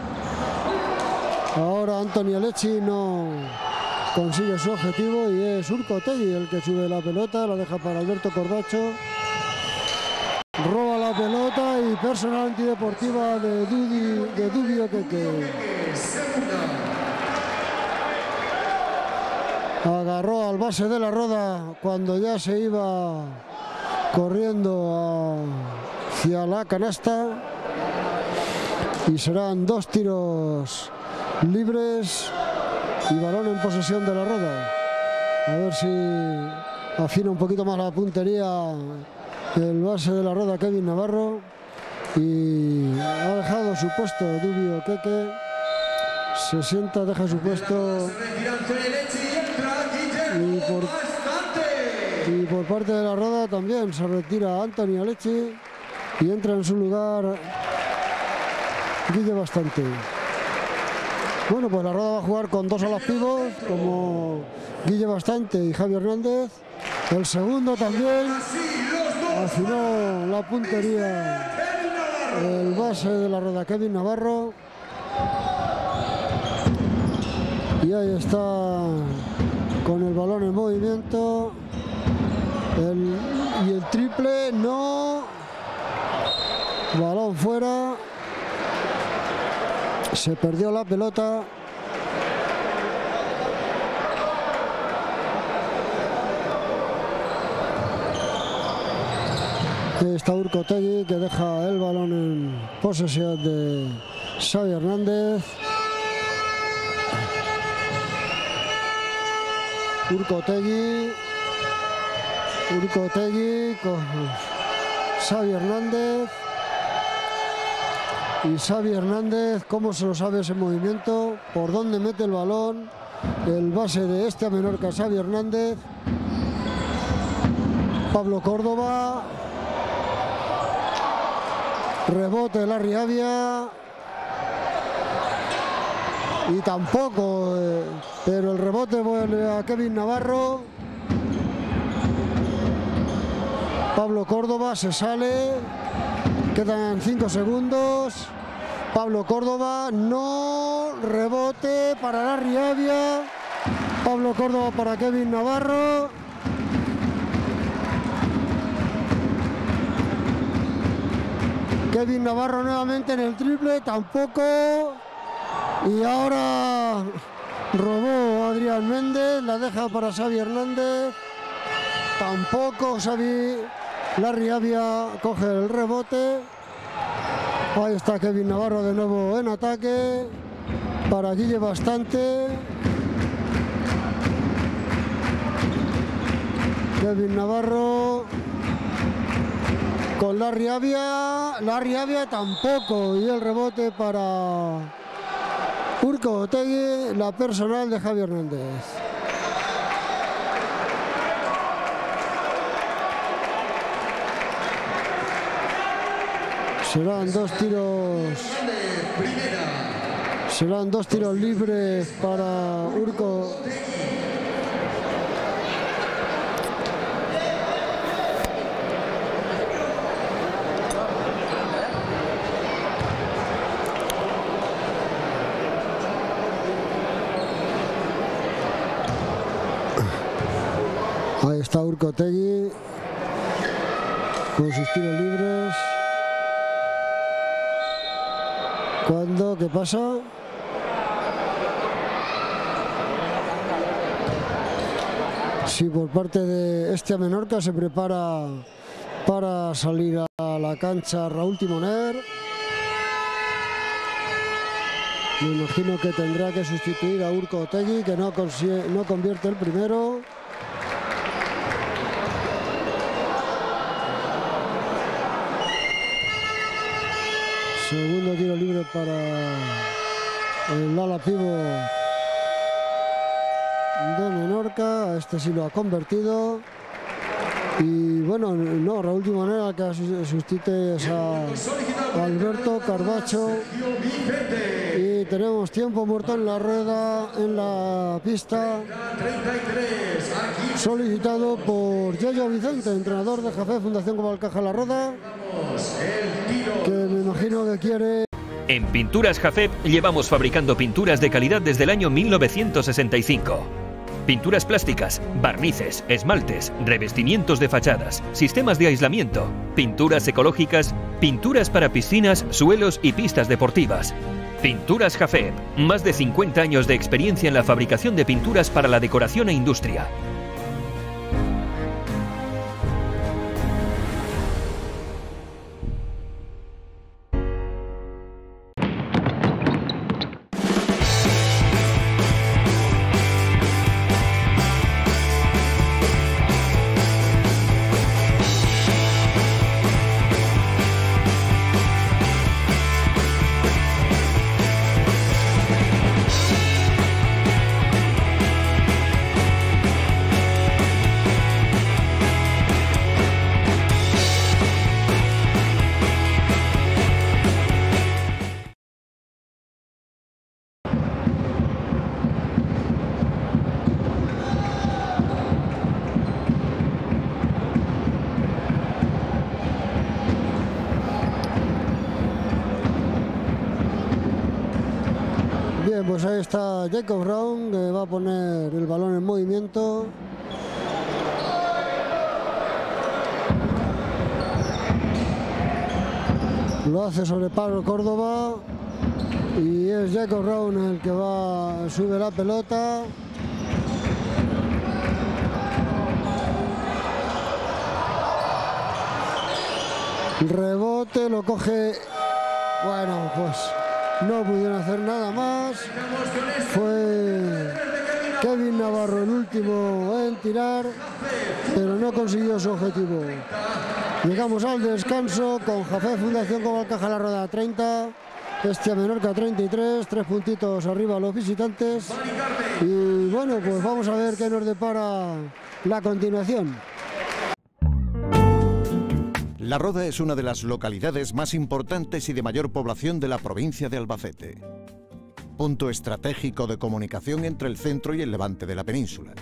Ahora Anthony Alecci no consigue su objetivo y es Urko Otegui el que sube la pelota, la deja para Alberto Corbacho. Roba la pelota y personal antideportiva de, Dudi, de Dubio Keke. Agarró al base de la Roda cuando ya se iba corriendo hacia la canasta, y serán dos tiros libres y balón en posesión de la Roda. A ver si afina un poquito más la puntería el base de la Roda, Kevin Navarro, y ha dejado su puesto Dubio Keke. Se sienta, deja su puesto. Y por, y por parte de la Roda también se retira Anthony Alecci y entra en su lugar Guille Bastante. Bueno, pues la Roda va a jugar con dos alas pívot, como Guille Bastante y Javi Hernández. El segundo también afinó la puntería el base de la Roda, Kevin Navarro. Y ahí está con el balón en movimiento. El, y el triple no. Balón fuera. Se perdió la pelota. Ahí está Urko Otegui, que deja el balón en posesión de Xavi Hernández. Urko Otegui, Urko Otegui con Xavi Hernández. Y Xavi Hernández, cómo se lo sabe ese movimiento, por dónde mete el balón, el base de este a Menorca, Xavi Hernández. Pablo Córdoba, rebote de Larriabia y tampoco, eh, pero el rebote vuelve a Kevin Navarro. Pablo Córdoba se sale, quedan cinco segundos. Pablo Córdoba, no, rebote para Larriabia. Pablo Córdoba para Kevin Navarro. Kevin Navarro nuevamente en el triple, tampoco. Y ahora robó Adrián Méndez, la deja para Xavi Hernández. Tampoco Xavi. Larriabia coge el rebote. Ahí está Kevin Navarro de nuevo en ataque. Para Guille Bastante. Kevin Navarro con Larriabia. Larriabia tampoco. Y el rebote para Urko Otegui, la personal de Xavi Hernández. Serán dos tiros. Serán dos tiros libres para Urko. Ahí está Urko Otegui con sus tiros libres. ¿Cuándo? ¿Qué pasa? Sí, por parte de este a Menorca se prepara para salir a la cancha Raúl Timoner. Me imagino que tendrá que sustituir a Urko Otegui, que no, consigue, no convierte el primero. Segundo tiro libre para el ala pívot de Menorca. Este sí lo ha convertido. Y bueno, no, Raúl Timoner que sustituye a Alberto Carbacho. Y tenemos tiempo muerto en la rueda, en la pista. Solicitado por Yayo Vicente, entrenador de Jafet Fundación Cobalcaja La Roda, que me imagino que quiere... En Pinturas Jafet llevamos fabricando pinturas de calidad desde el año mil novecientos sesenta y cinco. Pinturas plásticas, barnices, esmaltes, revestimientos de fachadas, sistemas de aislamiento, pinturas ecológicas, pinturas para piscinas, suelos y pistas deportivas. Pinturas Jafet, más de cincuenta años de experiencia en la fabricación de pinturas para la decoración e industria. Bien, pues ahí está Jacob Brown, que va a poner el balón en movimiento. Lo hace sobre Pablo Córdoba y es Jacob Brown el que va, sube la pelota. Rebote, lo coge, bueno, pues no pudieron hacer nada más. Fue Kevin Navarro el último en tirar, pero no consiguió su objetivo. Llegamos al descanso con Jafet Fundación Cobalcaja La Roda treinta, Estia Menorca treinta y tres, tres puntitos arriba a los visitantes. Y bueno, pues vamos a ver qué nos depara la continuación. La Roda es una de las localidades más importantes y de mayor población de la provincia de Albacete. Punto estratégico de comunicación entre el centro y el levante de la península.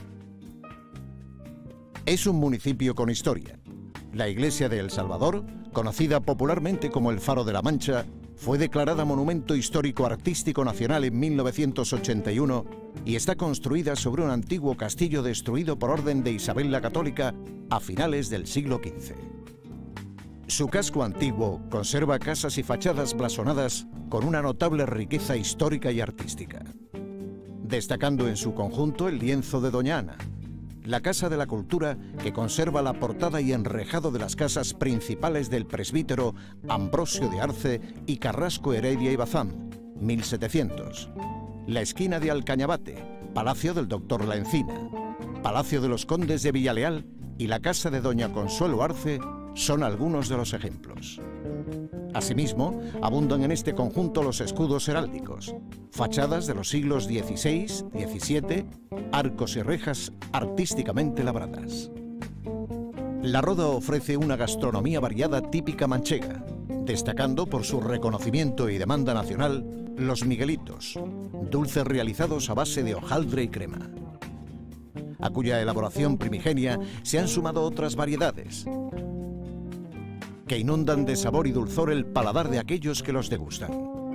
Es un municipio con historia. La iglesia de El Salvador, conocida popularmente como el Faro de la Mancha, fue declarada Monumento Histórico Artístico Nacional en mil novecientos ochenta y uno y está construida sobre un antiguo castillo destruido por orden de Isabel la Católica a finales del siglo quince. Su casco antiguo conserva casas y fachadas blasonadas con una notable riqueza histórica y artística, destacando en su conjunto el lienzo de Doña Ana, la Casa de la Cultura, que conserva la portada y enrejado de las casas principales del presbítero Ambrosio de Arce y Carrasco Heredia y Bazán, mil setecientos. La esquina de Alcañabate, Palacio del Doctor La Encina, Palacio de los Condes de Villaleal y la Casa de Doña Consuelo Arce son algunos de los ejemplos. Asimismo, abundan en este conjunto los escudos heráldicos, fachadas de los siglos dieciséis, diecisiete, arcos y rejas artísticamente labradas. La Roda ofrece una gastronomía variada típica manchega, destacando por su reconocimiento y demanda nacional los miguelitos, dulces realizados a base de hojaldre y crema, a cuya elaboración primigenia se han sumado otras variedades que inundan de sabor y dulzor el paladar de aquellos que los degustan.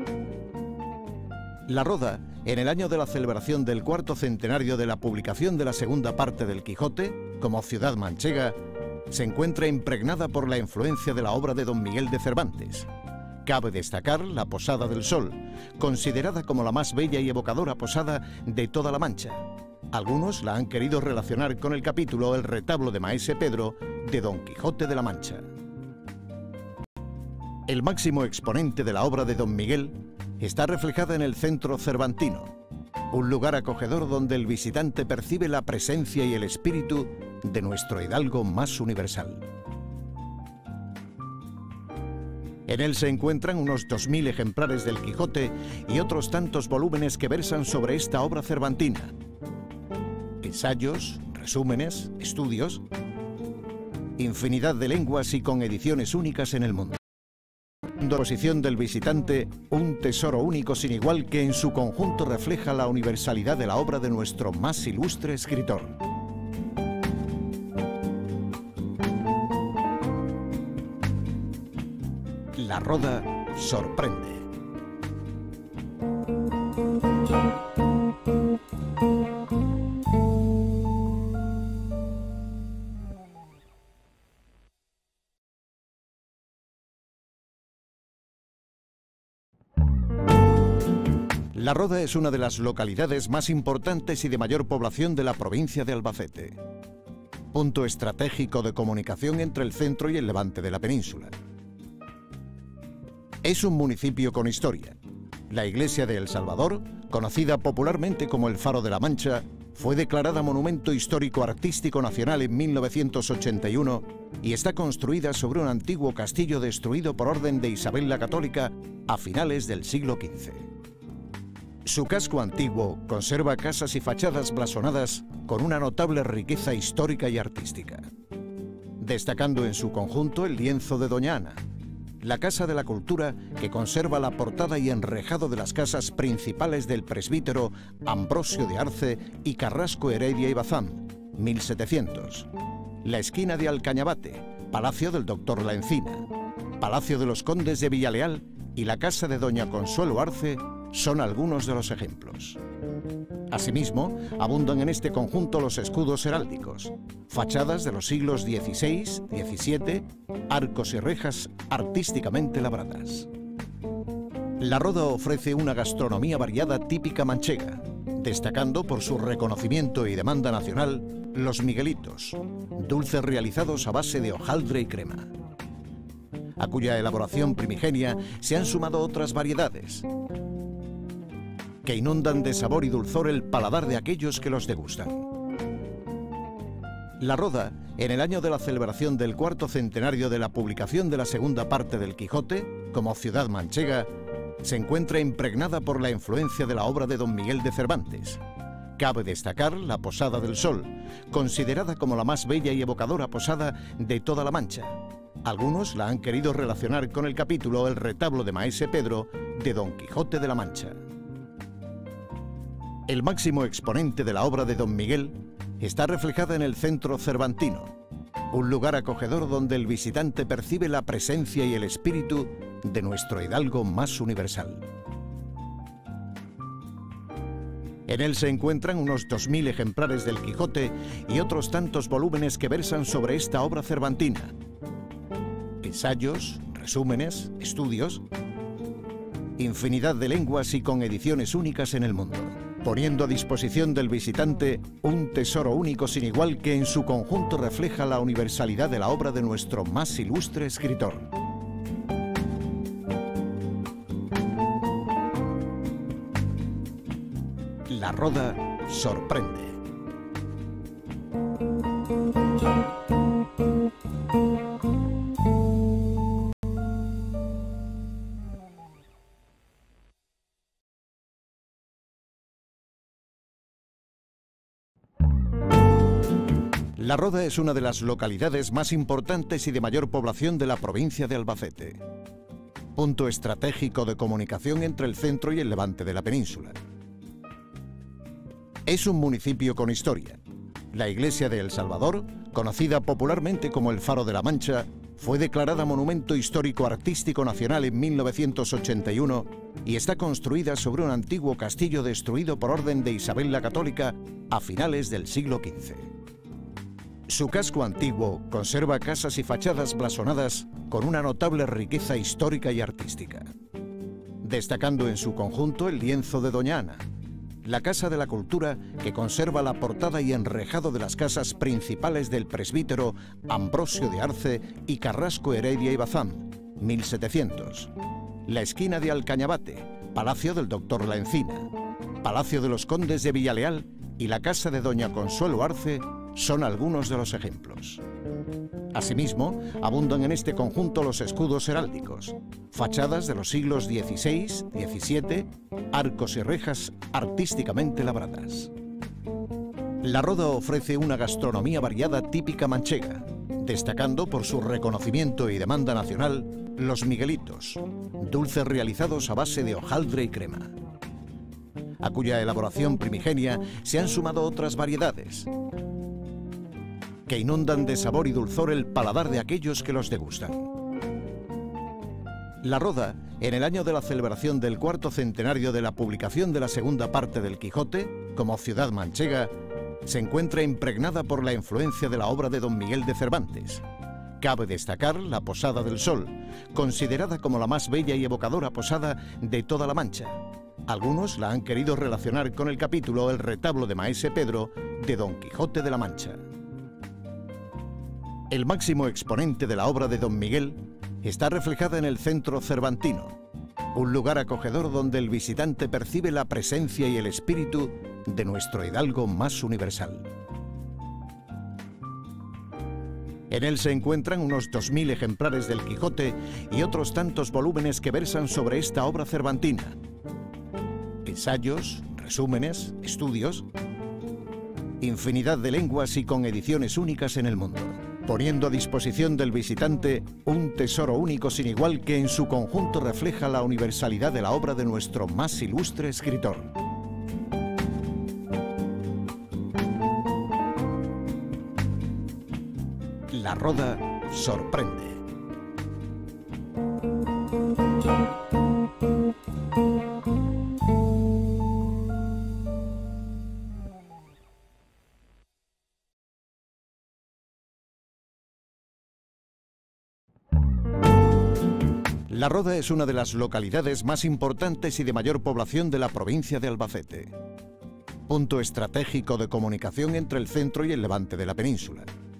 La Roda, en el año de la celebración del cuarto centenario de la publicación de la segunda parte del Quijote, como ciudad manchega, se encuentra impregnada por la influencia de la obra de Don Miguel de Cervantes. Cabe destacar la Posada del Sol, considerada como la más bella y evocadora posada de toda la Mancha. Algunos la han querido relacionar con el capítulo El retablo de Maese Pedro de Don Quijote de la Mancha. El máximo exponente de la obra de Don Miguel está reflejada en el centro cervantino, un lugar acogedor donde el visitante percibe la presencia y el espíritu de nuestro hidalgo más universal. En él se encuentran unos dos mil ejemplares del Quijote y otros tantos volúmenes que versan sobre esta obra cervantina. Ensayos, resúmenes, estudios, infinidad de lenguas y con ediciones únicas en el mundo. Disposición del visitante, un tesoro único sin igual que en su conjunto refleja la universalidad de la obra de nuestro más ilustre escritor. La Roda sorprende. La Roda es una de las localidades más importantes y de mayor población de la provincia de Albacete. Punto estratégico de comunicación entre el centro y el levante de la península. Es un municipio con historia. La iglesia de El Salvador, conocida popularmente como el Faro de la Mancha, fue declarada Monumento Histórico Artístico Nacional en mil novecientos ochenta y uno y está construida sobre un antiguo castillo destruido por orden de Isabel la Católica a finales del siglo quince. Su casco antiguo conserva casas y fachadas blasonadas con una notable riqueza histórica y artística, destacando en su conjunto el lienzo de Doña Ana, la Casa de la Cultura, que conserva la portada y enrejado de las casas principales del presbítero Ambrosio de Arce y Carrasco Heredia y Bazán, mil setecientos. La esquina de Alcañabate, Palacio del Doctor La Encina, Palacio de los Condes de Villaleal y la Casa de Doña Consuelo Arce son algunos de los ejemplos. Asimismo, abundan en este conjunto los escudos heráldicos, fachadas de los siglos dieciséis, diecisiete, arcos y rejas artísticamente labradas. La Roda ofrece una gastronomía variada típica manchega, destacando por su reconocimiento y demanda nacional los miguelitos, dulces realizados a base de hojaldre y crema, a cuya elaboración primigenia se han sumado otras variedades que inundan de sabor y dulzor el paladar de aquellos que los degustan. La Roda, en el año de la celebración del cuarto centenario de la publicación de la segunda parte del Quijote, como ciudad manchega, se encuentra impregnada por la influencia de la obra de Don Miguel de Cervantes. Cabe destacar la Posada del Sol, considerada como la más bella y evocadora posada de toda la Mancha. Algunos la han querido relacionar con el capítulo El retablo de Maese Pedro de Don Quijote de la Mancha. El máximo exponente de la obra de Don Miguel está reflejada en el centro cervantino, un lugar acogedor donde el visitante percibe la presencia y el espíritu de nuestro hidalgo más universal. En él se encuentran unos dos mil ejemplares del Quijote y otros tantos volúmenes que versan sobre esta obra cervantina. Ensayos, resúmenes, estudios, infinidad de lenguas y con ediciones únicas en el mundo, poniendo a disposición del visitante un tesoro único sin igual que en su conjunto refleja la universalidad de la obra de nuestro más ilustre escritor. La Roda sorprende. La Roda es una de las localidades más importantes y de mayor población de la provincia de Albacete. Punto estratégico de comunicación entre el centro y el levante de la península. Es un municipio con historia. La iglesia de El Salvador, conocida popularmente como el Faro de la Mancha, fue declarada Monumento Histórico Artístico Nacional en mil novecientos ochenta y uno y está construida sobre un antiguo castillo destruido por orden de Isabel la Católica a finales del siglo quince. Su casco antiguo conserva casas y fachadas blasonadas con una notable riqueza histórica y artística, destacando en su conjunto el lienzo de Doña Ana, la Casa de la Cultura que conserva la portada y enrejado de las casas principales del presbítero Ambrosio de Arce y Carrasco Heredia y Bazán, mil setecientos, la esquina de Alcañabate, Palacio del Doctor La Encina, Palacio de los Condes de Villaleal y la Casa de Doña Consuelo Arce son algunos de los ejemplos. Asimismo, abundan en este conjunto los escudos heráldicos, fachadas de los siglos dieciséis, diecisiete, arcos y rejas artísticamente labradas. La Roda ofrece una gastronomía variada típica manchega, destacando por su reconocimiento y demanda nacional los miguelitos, dulces realizados a base de hojaldre y crema, a cuya elaboración primigenia se han sumado otras variedades que inundan de sabor y dulzor el paladar de aquellos que los degustan. La Roda, en el año de la celebración del cuarto centenario de la publicación de la segunda parte del Quijote, como ciudad manchega, se encuentra impregnada por la influencia de la obra de Don Miguel de Cervantes. Cabe destacar la Posada del Sol, considerada como la más bella y evocadora posada de toda la Mancha. Algunos la han querido relacionar con el capítulo El retablo de Maese Pedro de Don Quijote de la Mancha. El máximo exponente de la obra de Don Miguel está reflejada en el centro cervantino, un lugar acogedor donde el visitante percibe la presencia y el espíritu de nuestro hidalgo más universal. En él se encuentran unos dos mil ejemplares del Quijote y otros tantos volúmenes que versan sobre esta obra cervantina. Ensayos, resúmenes, estudios, infinidad de lenguas y con ediciones únicas en el mundo, poniendo a disposición del visitante un tesoro único sin igual que en su conjunto refleja la universalidad de la obra de nuestro más ilustre escritor. La Roda sorprende. La Roda es una de las localidades más importantes y de mayor población de la provincia de Albacete. Punto estratégico de comunicación entre el centro y el levante de la península.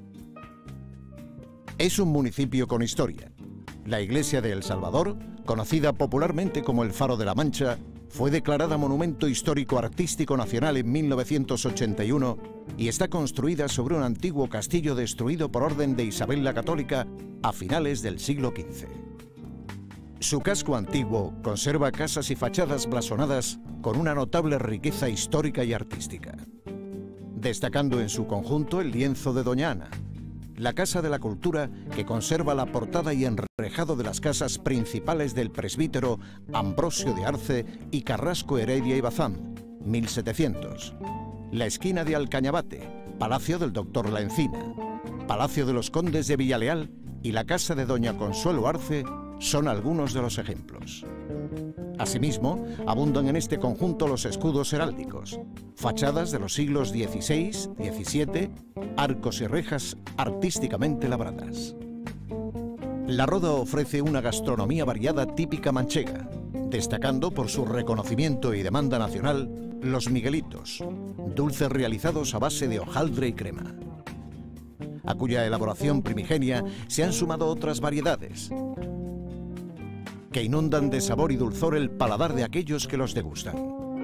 Es un municipio con historia. La iglesia de El Salvador, conocida popularmente como el Faro de la Mancha, fue declarada Monumento Histórico Artístico Nacional en mil novecientos ochenta y uno y está construida sobre un antiguo castillo destruido por orden de Isabel la Católica a finales del siglo quince. Su casco antiguo conserva casas y fachadas blasonadas con una notable riqueza histórica y artística, destacando en su conjunto el lienzo de Doña Ana, la Casa de la Cultura, que conserva la portada y enrejado de las casas principales del presbítero Ambrosio de Arce y Carrasco Heredia y Bazán, mil setecientos. La esquina de Alcañabate, Palacio del Doctor La Encina, Palacio de los Condes de Villaleal y la casa de Doña Consuelo Arce son algunos de los ejemplos. Asimismo, abundan en este conjunto los escudos heráldicos, fachadas de los siglos dieciséis, diecisiete, arcos y rejas artísticamente labradas. La Roda ofrece una gastronomía variada típica manchega, destacando por su reconocimiento y demanda nacional los miguelitos, dulces realizados a base de hojaldre y crema, a cuya elaboración primigenia se han sumado otras variedades que inundan de sabor y dulzor el paladar de aquellos que los degustan.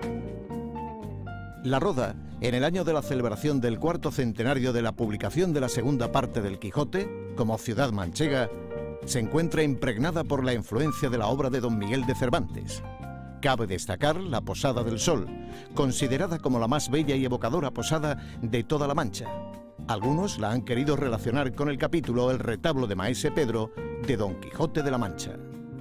La Roda, en el año de la celebración del cuarto centenario de la publicación de la segunda parte del Quijote, como ciudad manchega, se encuentra impregnada por la influencia de la obra de Don Miguel de Cervantes. Cabe destacar la Posada del Sol, considerada como la más bella y evocadora posada de toda la Mancha. Algunos la han querido relacionar con el capítulo El retablo de Maese Pedro de Don Quijote de la Mancha.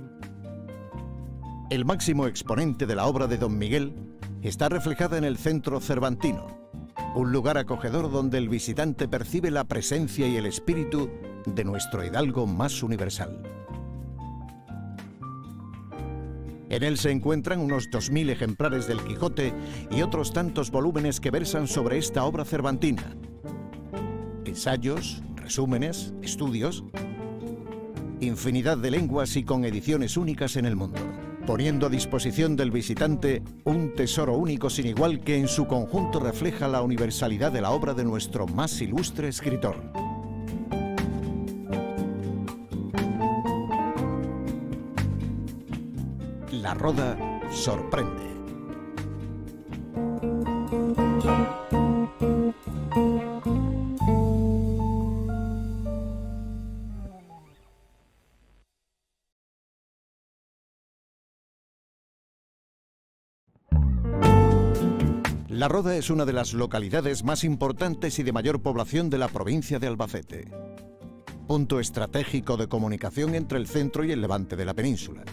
El máximo exponente de la obra de Don Miguel está reflejada en el Centro Cervantino, un lugar acogedor donde el visitante percibe la presencia y el espíritu de nuestro hidalgo más universal. En él se encuentran unos dos mil ejemplares del Quijote y otros tantos volúmenes que versan sobre esta obra cervantina. Ensayos, resúmenes, estudios, infinidad de lenguas y con ediciones únicas en el mundo, poniendo a disposición del visitante un tesoro único sin igual que en su conjunto refleja la universalidad de la obra de nuestro más ilustre escritor. La Roda sorprende. La Roda es una de las localidades más importantes y de mayor población de la provincia de Albacete, punto estratégico de comunicación entre el centro y el levante de la península.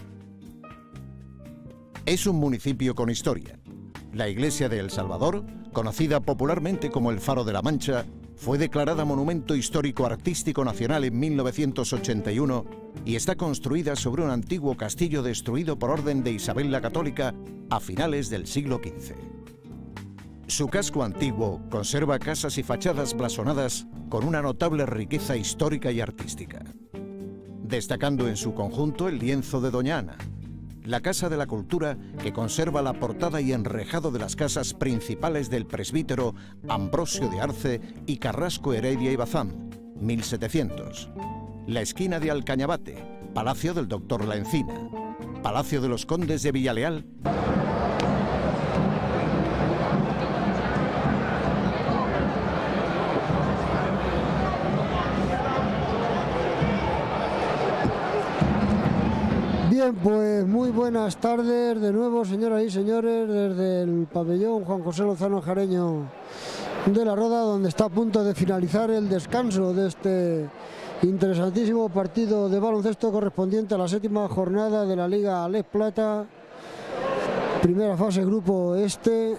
Es un municipio con historia. La iglesia de El Salvador, conocida popularmente como el Faro de la Mancha, fue declarada Monumento Histórico Artístico Nacional en mil novecientos ochenta y uno y está construida sobre un antiguo castillo destruido por orden de Isabel la Católica a finales del siglo quince. Su casco antiguo conserva casas y fachadas blasonadas con una notable riqueza histórica y artística, destacando en su conjunto el lienzo de Doña Ana, la Casa de la Cultura, que conserva la portada y enrejado de las casas principales del presbítero Ambrosio de Arce y Carrasco Heredia y Bazán, mil setecientos. La esquina de Alcañabate, Palacio del Doctor La Encina, Palacio de los Condes de Villaleal. Bien, pues muy buenas tardes de nuevo, señoras y señores, desde el pabellón Juan José Lozano Jareño de La Roda, donde está a punto de finalizar el descanso de este interesantísimo partido de baloncesto correspondiente a la séptima jornada de la Liga Les Plata, primera fase grupo este,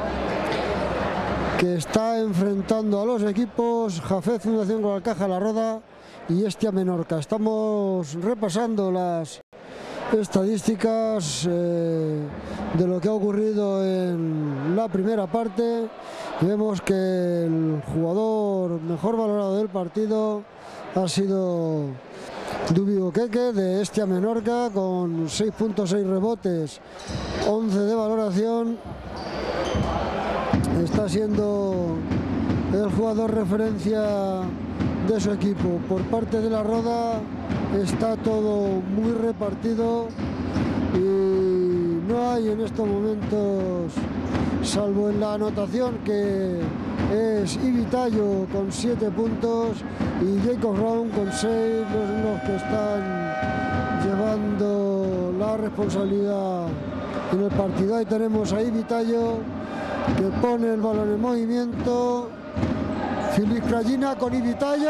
que está enfrentando a los equipos Jafet Fundación Guadalcaja La Roda y Hestia Menorca. Estamos repasando las estadísticas eh, de lo que ha ocurrido en la primera parte. Vemos que el jugador mejor valorado del partido ha sido Dubio Queque de Hestia Menorca con seis punto seis rebotes, once de valoración. Está siendo el jugador referencia de su equipo. Por parte de La Roda está todo muy repartido y no hay en estos momentos, salvo en la anotación que es Ivitayo con siete puntos y Jacob Brown con seis, los, los que están llevando la responsabilidad en el partido. Ahí tenemos a Ivitayo, que pone el balón en movimiento. Filiz Krajina con Ivitayo.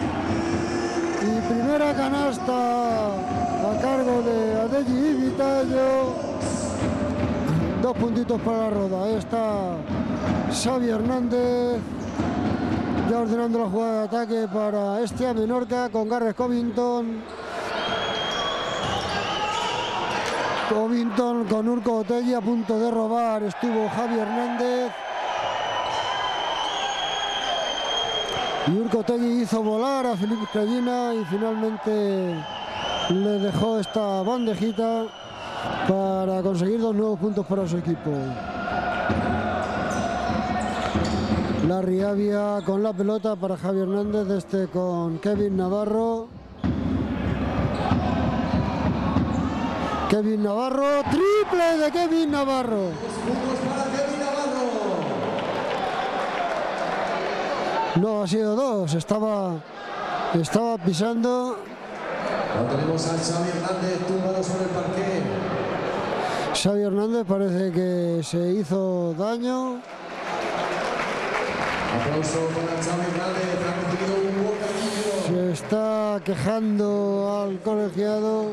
Y primera canasta a cargo de Adeji Ivitayo. Dos puntitos para la Roda. Ahí está Xavi Hernández, ya ordenando la jugada de ataque para Estia Menorca con Gareth Covington. Covington con Urko Otegi a punto de robar. Estuvo Xavi Hernández. Y Urko Otegi hizo volar a Filiz Krajina y finalmente le dejó esta bandejita para conseguir dos nuevos puntos para su equipo. La Riavia con la pelota para Xavi Hernández, este con Kevin Navarro. Kevin Navarro, triple de Kevin Navarro. Puntos para Kevin Navarro. No, ha sido dos, estaba, estaba pisando. Ahora tenemos a Xavi Hernández tumbado sobre el parqué. Xavi Hernández parece que se hizo daño. Aplauso para Xavi Hernández, ha recibido un bocadillo. Se está quejando al colegiado.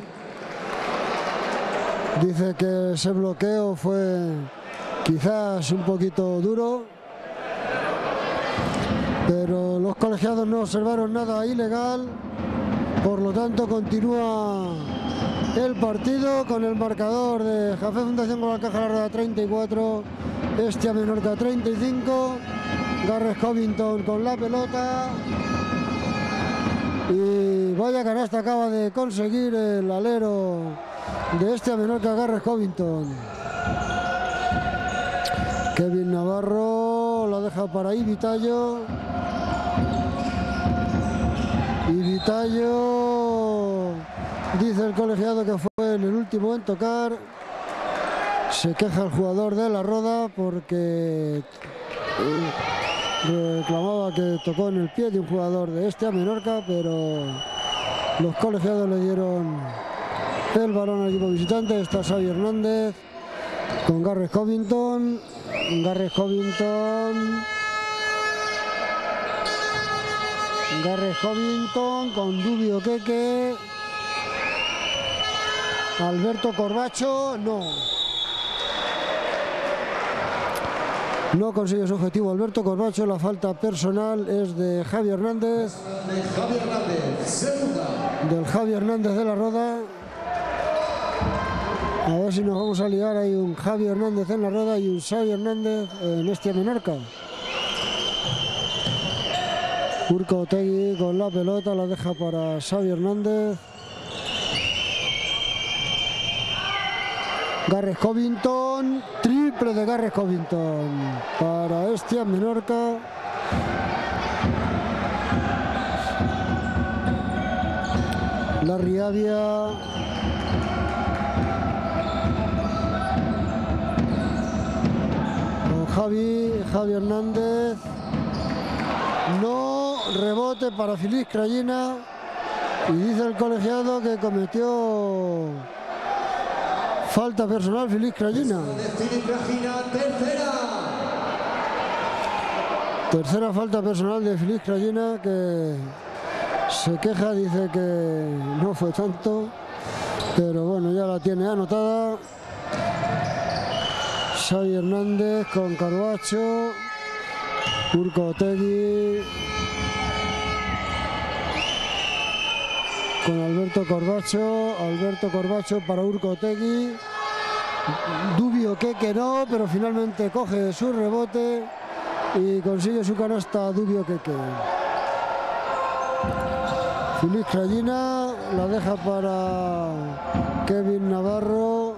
Dice que ese bloqueo fue quizás un poquito duro, pero los colegiados no observaron nada ilegal. Por lo tanto, continúa el partido con el marcador de Jafé Fundación con la Caja La Roda treinta y cuatro, Estia Menorca treinta y cinco. Gareth Covington con la pelota. Y vaya canasta acaba de conseguir el alero de Estia Menorca, Gareth Covington. Kevin Navarro la deja para Ivitayo. Ivitayo, dice el colegiado que fue en el último en tocar. Se queja el jugador de La Roda porque reclamaba que tocó en el pie de un jugador de Estia Menorca, pero los colegiados le dieron el balón al equipo visitante. Está Xavi Hernández con Gareth Covington. Gareth Covington. Gareth Covington con Dubi Okeke. Alberto Corbacho, no. No consigue su objetivo Alberto Corbacho. La falta personal es de Xavi Hernández. De Xavi Hernández, segunda. Del Xavi Hernández de La Roda. A ver si nos vamos a liar. Hay un Xavi Hernández en La Roda y un Xavi Hernández en Estia Menorca. Urko Otegi con la pelota, la deja para Xavi Hernández. Gareth Covington, triple de Gareth Covington para Estia Menorca. La Riavia. Con Javi, Xavi Hernández. No, rebote para Filiz Krajina. Y dice el colegiado que cometió falta personal Filiz Krajina. Filiz Krajina, tercera. Tercera falta personal de Filiz Krajina, que se queja, dice que no fue tanto, pero bueno, ya la tiene anotada. Xavi Hernández con Corbacho. Urko Otegi con Alberto Corbacho. Alberto Corbacho para Urko Otegi. Dubi Okeke no, pero finalmente coge su rebote y consigue su canasta Dubi Okeke. Filiz Krajina la deja para Kevin Navarro.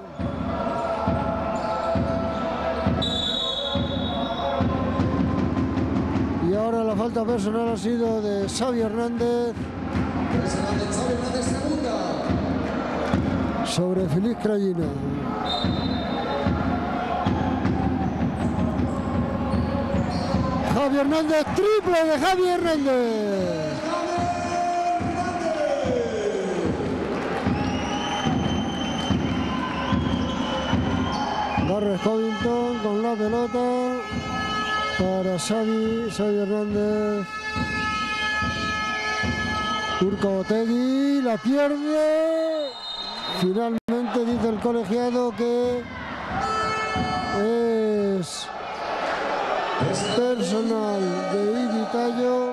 Y ahora la falta personal ha sido de Xavi Hernández. Personal de Xavi Hernández, segunda. Sobre Filiz Krajina. Xavi Hernández, triple de Xavi Hernández. Gareth Covington con la pelota para Xavi, Xavi Hernández. Urko Otegi la pierde. Finalmente dice el colegiado que es personal de Ibi Tallo.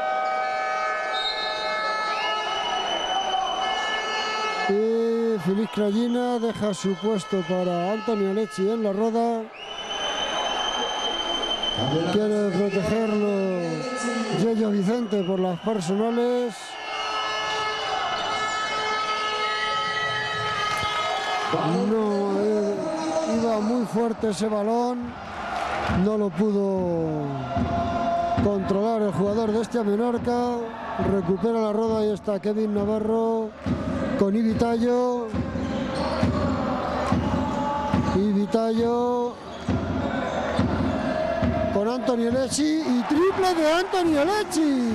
Y Félix Cragina deja su puesto para Antonio Lecci en la roda. Quiere protegerlo Yello Vicente por las personales. No, eh, iba muy fuerte ese balón, no lo pudo controlar el jugador de Estia Menorca. Recupera la roda y está Kevin Navarro con Ibi Tallo. Ibi Tallo con Antonio Lecci y triple de Antonio Lecci.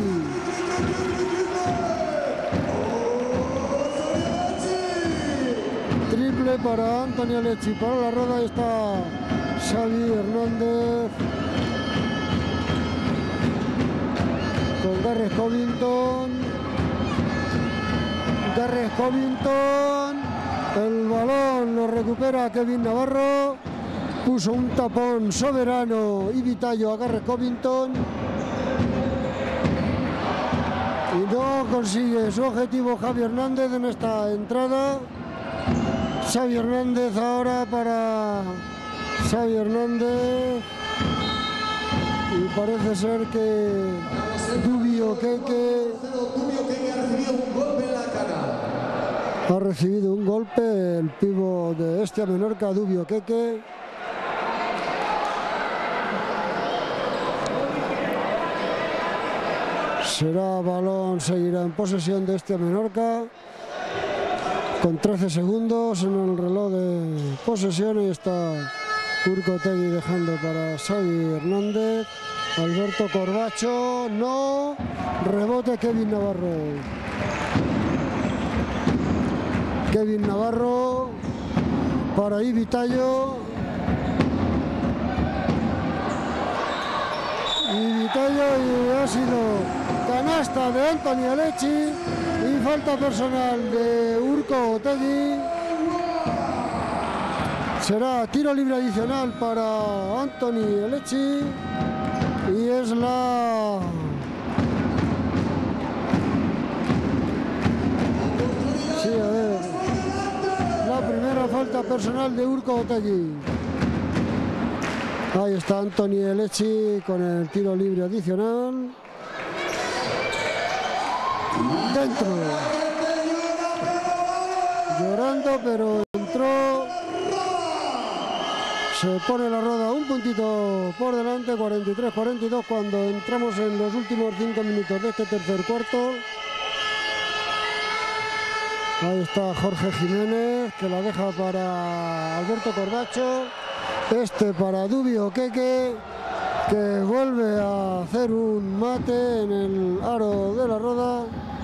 Triple para Antonio Lecci. Para la roda está Xavi Hernández con Gareth Covington. Gareth Covington. El balón lo recupera Kevin Navarro. Puso un tapón soberano Ibi Tallo a Gareth Covington. Y no consigue su objetivo Xavi Hernández en esta entrada. Xavi Hernández ahora para Xavi Hernández. Y parece ser que Dubi Okeke ha recibido un golpe. El pivo de Estia Menorca, Dubi Okeke. Será balón, seguirá en posesión de Estia Menorca. Con trece segundos en el reloj de posesión. Y está Urko Otegi dejando para Xavi Hernández. Alberto Corbacho, no. Rebote Kevin Navarro. Kevin Navarro para Ibi Tallo. Ibi Tallo y ha sido canasta de Antonio Lecci. Y falta personal de Urko Otegi. Será tiro libre adicional para Antonio Lecci. Y es la sí, a ver, la primera falta personal de Urko Otegi. Ahí está Antonio Lecci con el tiro libre adicional. Dentro. Llorando, pero entró. Se pone la roda un puntito por delante, cuarenta y tres cuarenta y dos, cuando entramos en los últimos cinco minutos de este tercer cuarto. Ahí está Jorge Jiménez, que la deja para Alberto Corbacho. Este para Dubi Okeke, que vuelve a hacer un mate en el aro de la roda.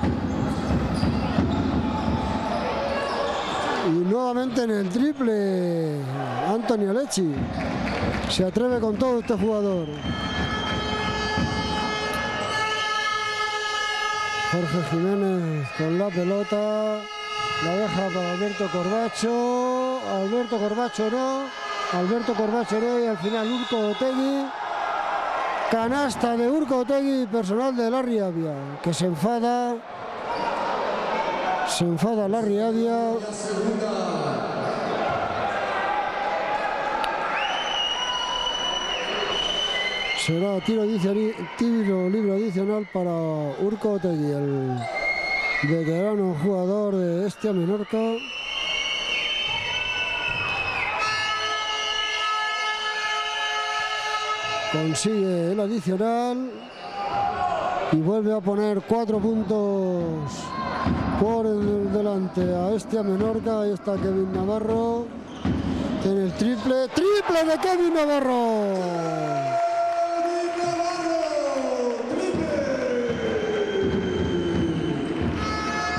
Y nuevamente en el triple Antonio Lecci. Se atreve con todo este jugador. Jorge Jiménez con la pelota. La deja para Alberto Corbacho. Alberto Corbacho no. Alberto Corbacho no. Y al final Urko Otegi. Canasta de Urko Otegi, personal de Larry Avia, que se enfada. Se enfada Larry Avia. Será tiro, tiro libre adicional para Urko Otegi, el veterano jugador de Estia Menorca. Consigue el adicional y vuelve a poner cuatro puntos por el delante a Estia Menorca. Ahí está Kevin Navarro en el triple. ¡Triple de Kevin Navarro!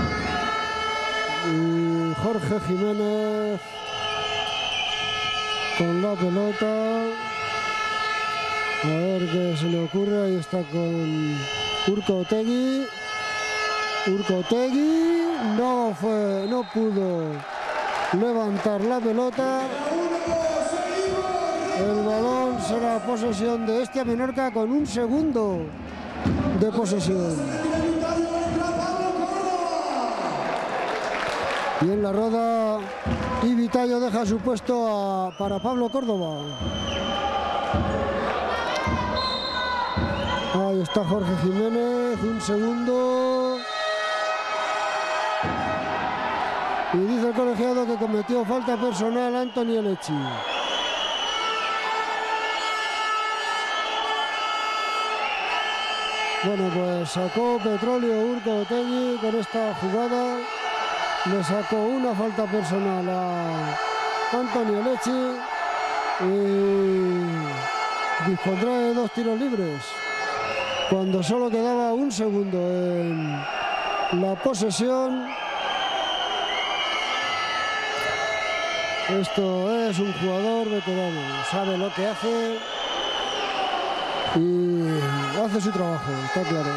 Y Jorge Jiménez con la pelota. A ver qué se le ocurre. Ahí está con Urko Otegi. Urko Otegi no fue, no pudo levantar la pelota. El balón será posesión de Hestia Menorca con un segundo de posesión. Y en la roda, Ivitayo deja su puesto a, para Pablo Córdoba. Ahí está Jorge Jiménez, un segundo. Y dice el colegiado que cometió falta personal Antonio Lecci. Bueno, pues sacó Petróleo Urko Otegi con esta jugada. Le sacó una falta personal a Antonio Lecci y dispondrá de dos tiros libres cuando solo quedaba un segundo en la posesión. Esto es un jugador veterano, sabe lo que hace y hace su trabajo, está claro.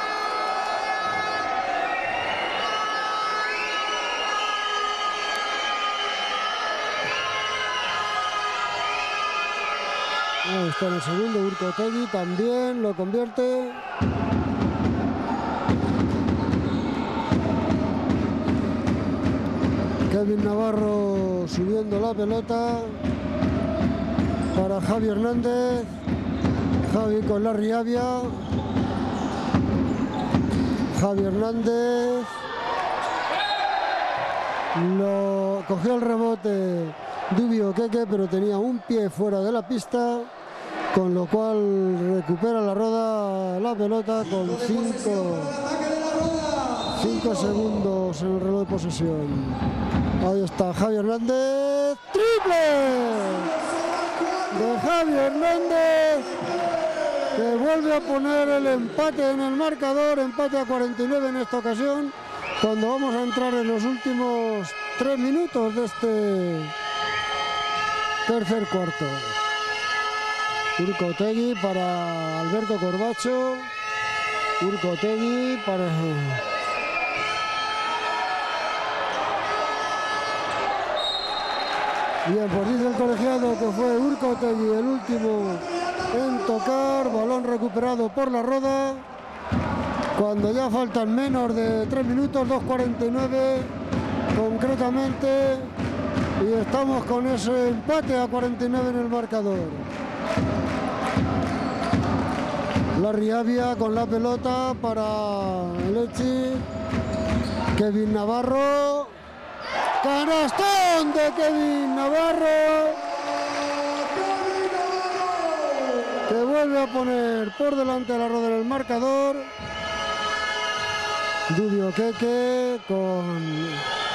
Ahí está en el segundo, Urko Otegi también lo convierte. Kevin Navarro subiendo la pelota para Javi Hernández. Javi con Larry Avia. Javi Hernández. Lo cogió el rebote Dubio Keke, pero tenía un pie fuera de la pista, con lo cual recupera la roda la pelota con cinco, cinco segundos en el reloj de posesión. Ahí está Javi Hernández. ¡Triple! De Javi Hernández, que vuelve a poner el empate en el marcador, empate a cuarenta y nueve en esta ocasión, cuando vamos a entrar en los últimos tres minutos de este tercer cuarto. Urko Otegi para Alberto Corbacho. Urko Otegi para... Bien, pues dice el colegiado que fue Urko Otegi el último en tocar. Balón recuperado por la roda. Cuando ya faltan menos de tres minutos, dos cuarenta y nueve concretamente. Y estamos con ese empate a cuarenta y nueve en el marcador. Larry Avia con la pelota para Lecci. Kevin Navarro. Canastón de Kevin Navarro, que vuelve a poner por delante a la roda del marcador. Dubio Keke con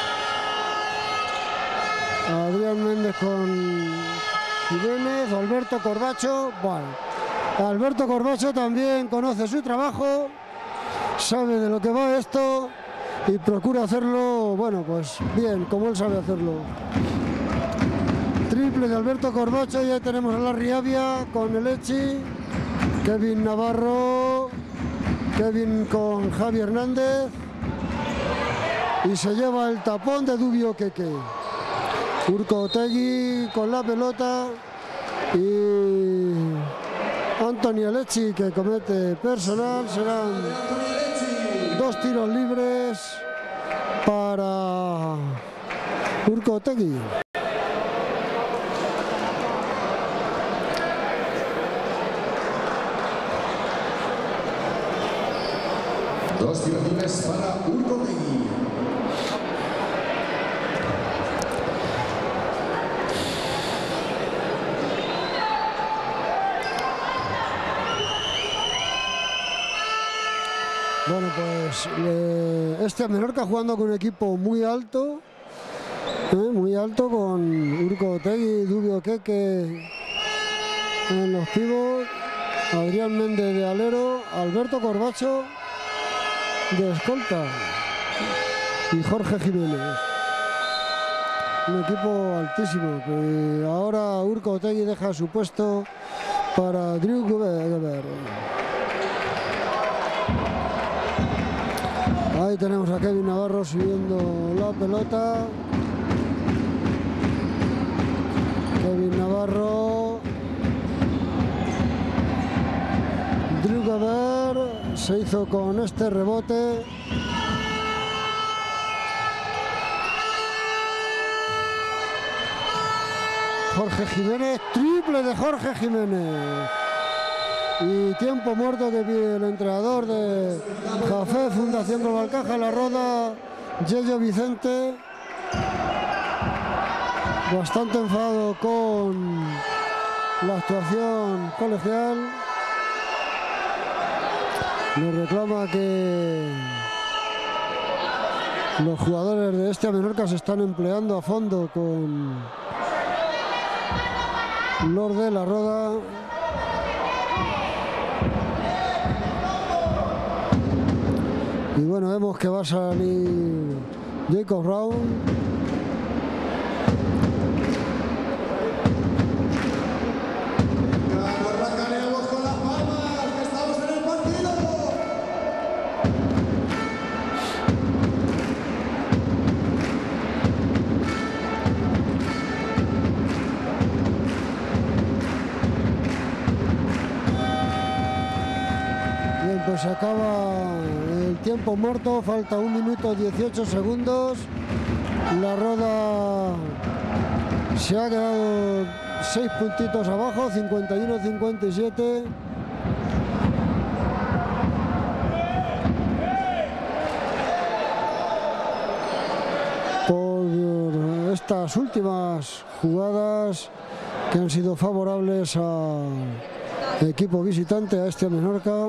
Adrián Méndez con Jiménez, Alberto Corbacho. Bueno, Alberto Corbacho también conoce su trabajo, sabe de lo que va esto y procura hacerlo, bueno, pues bien, como él sabe hacerlo. Triple de Alberto Corbacho, ya tenemos a Larry Avia con el Lecci, Kevin Navarro, Kevin con Javi Hernández, y se lleva el tapón de Dubio Keke. Urko Otegi con la pelota y Antonio Lecci, que comete personal. Serán dos tiros libres para Urko Otegi. Dos tiros libres para Urko Otegi. Bueno, pues eh, este Menorca jugando con un equipo muy alto, eh, muy alto, con Urko Otegi, Dubio Keke en los pivots, Adrián Méndez de alero, Alberto Corbacho de escolta y Jorge Jiménez. un equipo altísimo. Y ahora Urko Otegi deja su puesto para Drew Weber. Ahí tenemos a Kevin Navarro subiendo la pelota. Kevin Navarro. Drew Weber se hizo con este rebote. Jorge Jiménez, triple de Jorge Jiménez. Y tiempo muerto que pide el entrenador de Jafé, Fundación Global Caja La Roda, Yello Vicente. Bastante enfadado con la actuación colegial. Le reclama que los jugadores de Hestia Menorca se están empleando a fondo con los de La Roda. Y bueno, vemos que va a salir Jacob Brown. Pues acaba el tiempo muerto, falta un minuto dieciocho segundos. La Roda se ha quedado seis puntitos abajo, cincuenta y uno a cincuenta y siete. Por estas últimas jugadas que han sido favorables al equipo visitante, a Hestia Menorca.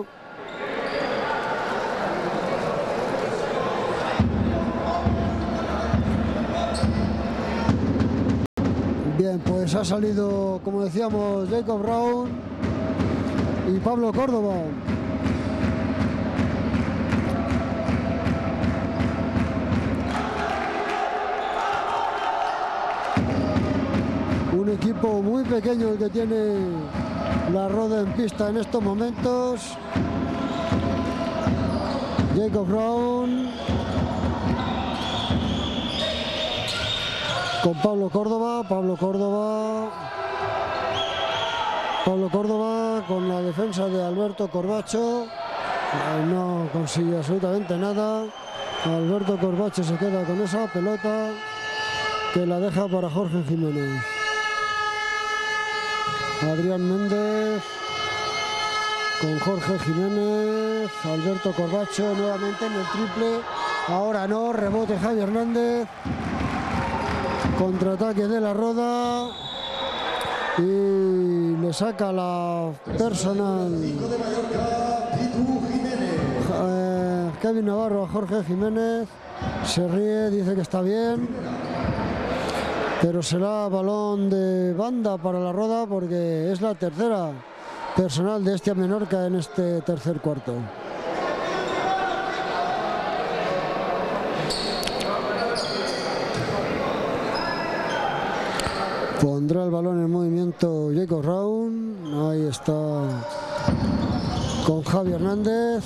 Bien, pues ha salido, como decíamos, Jacob Brown y Pablo Córdoba. Un equipo muy pequeño el que tiene La Roda en pista en estos momentos. Jacob Brown con Pablo Córdoba, Pablo Córdoba, Pablo Córdoba con la defensa de Alberto Corbacho, no consigue absolutamente nada. Alberto Corbacho se queda con esa pelota que la deja para Jorge Jiménez. Adrián Méndez con Jorge Jiménez, Alberto Corbacho nuevamente en el triple, ahora no, rebote Javi Hernández. Contraataque de La Roda y le saca la personal eh, Kevin Navarro a Jorge Jiménez. Se ríe, dice que está bien, pero será balón de banda para La Roda porque es la tercera personal de Hestia Menorca en este tercer cuarto. Pondrá el balón en movimiento Jacob Brown. Ahí está con Javi Hernández.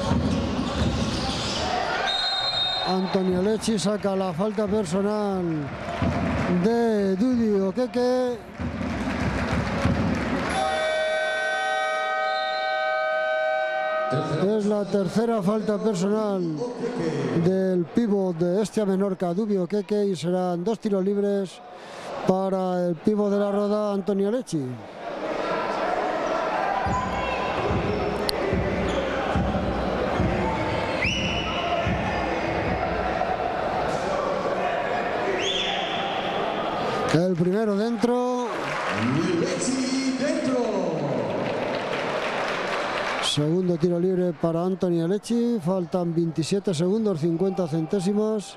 Antonio Lechi saca la falta personal de Dudi Okeke. Es la tercera falta personal del pívot de Hestia Menorca, Dubi Okeke, y serán dos tiros libres para el pívot de La Roda, Antonio Lechi. El primero dentro. Lechi dentro. Segundo tiro libre para Antonio Lechi. Faltan veintisiete segundos, cincuenta centésimos.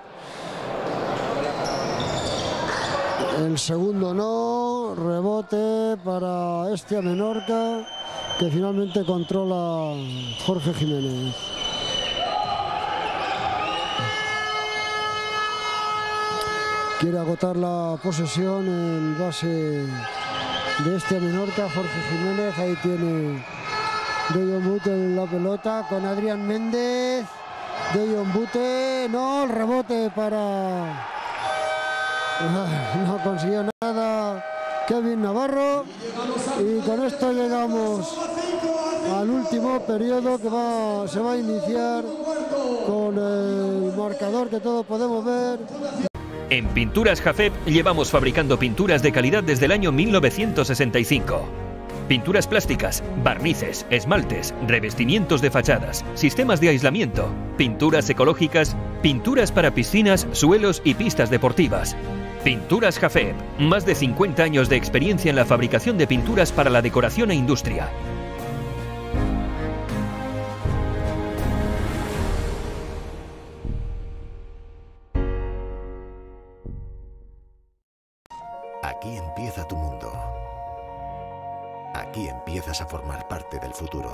El segundo no, rebote para Hestia Menorca, que finalmente controla Jorge Jiménez. quiere agotar la posesión el base de este Menorca, Jorge Jiménez. Ahí tiene Dejon Bute la pelota con Adrián Méndez. Dejon Bute, no, el rebote para... No consiguió nada Kevin Navarro. Y con esto llegamos al último periodo que va, se va a iniciar con el marcador que todos podemos ver. En Pinturas Jafet llevamos fabricando pinturas de calidad desde el año mil novecientos sesenta y cinco. Pinturas plásticas, barnices, esmaltes, revestimientos de fachadas, sistemas de aislamiento, pinturas ecológicas, pinturas para piscinas, suelos y pistas deportivas. Pinturas Jafet, más de cincuenta años de experiencia en la fabricación de pinturas para la decoración e industria. Aquí empieza tu mundo. Aquí empiezas a formar parte del futuro.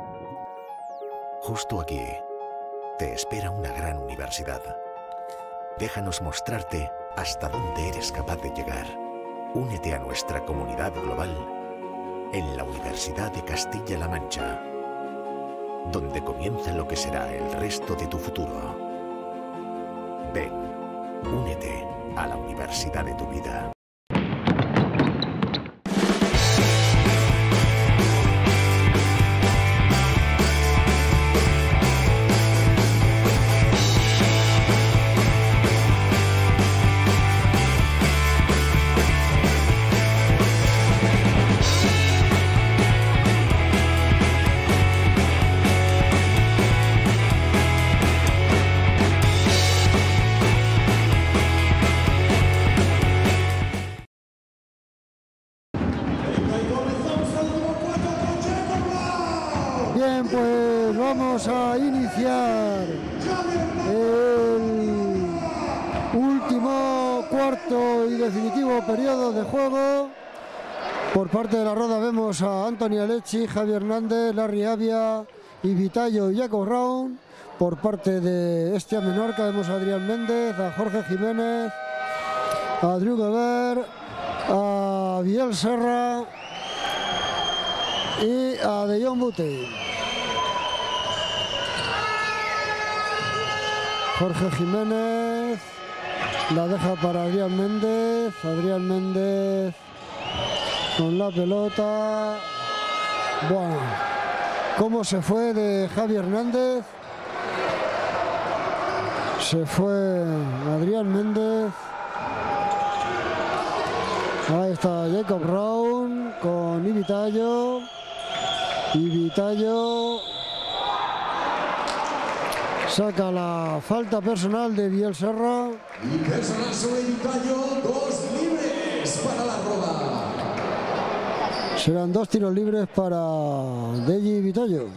Justo aquí te espera una gran universidad. Déjanos mostrarte hasta dónde eres capaz de llegar. Únete a nuestra comunidad global en la Universidad de Castilla-La Mancha, donde comienza lo que será el resto de tu futuro. Ven, únete a la universidad de tu vida. Bien, pues vamos a iniciar el último cuarto y definitivo periodo de juego. Por parte de la Roda vemos a Anthony Alecci, Javier Hernández, Larry Avia, Ivitayo y Jacob Raun. Por parte de Estia Menorca vemos a Adrián Méndez, a Jorge Jiménez, a Drew Gover, a Biel Serra y a Dejon Bute. Jorge Jiménez la deja para Adrián Méndez. Adrián Méndez con la pelota. Bueno, cómo se fue de Javier Hernández. Se fue Adrián Méndez. Ahí está Jacob Raun con Ivitayo. Ivitayo saca la falta personal de Biel Serra. Y personal sobre Ivitayo, dos libres para la Roda. Serán dos tiros libres para Deji Ivitayo.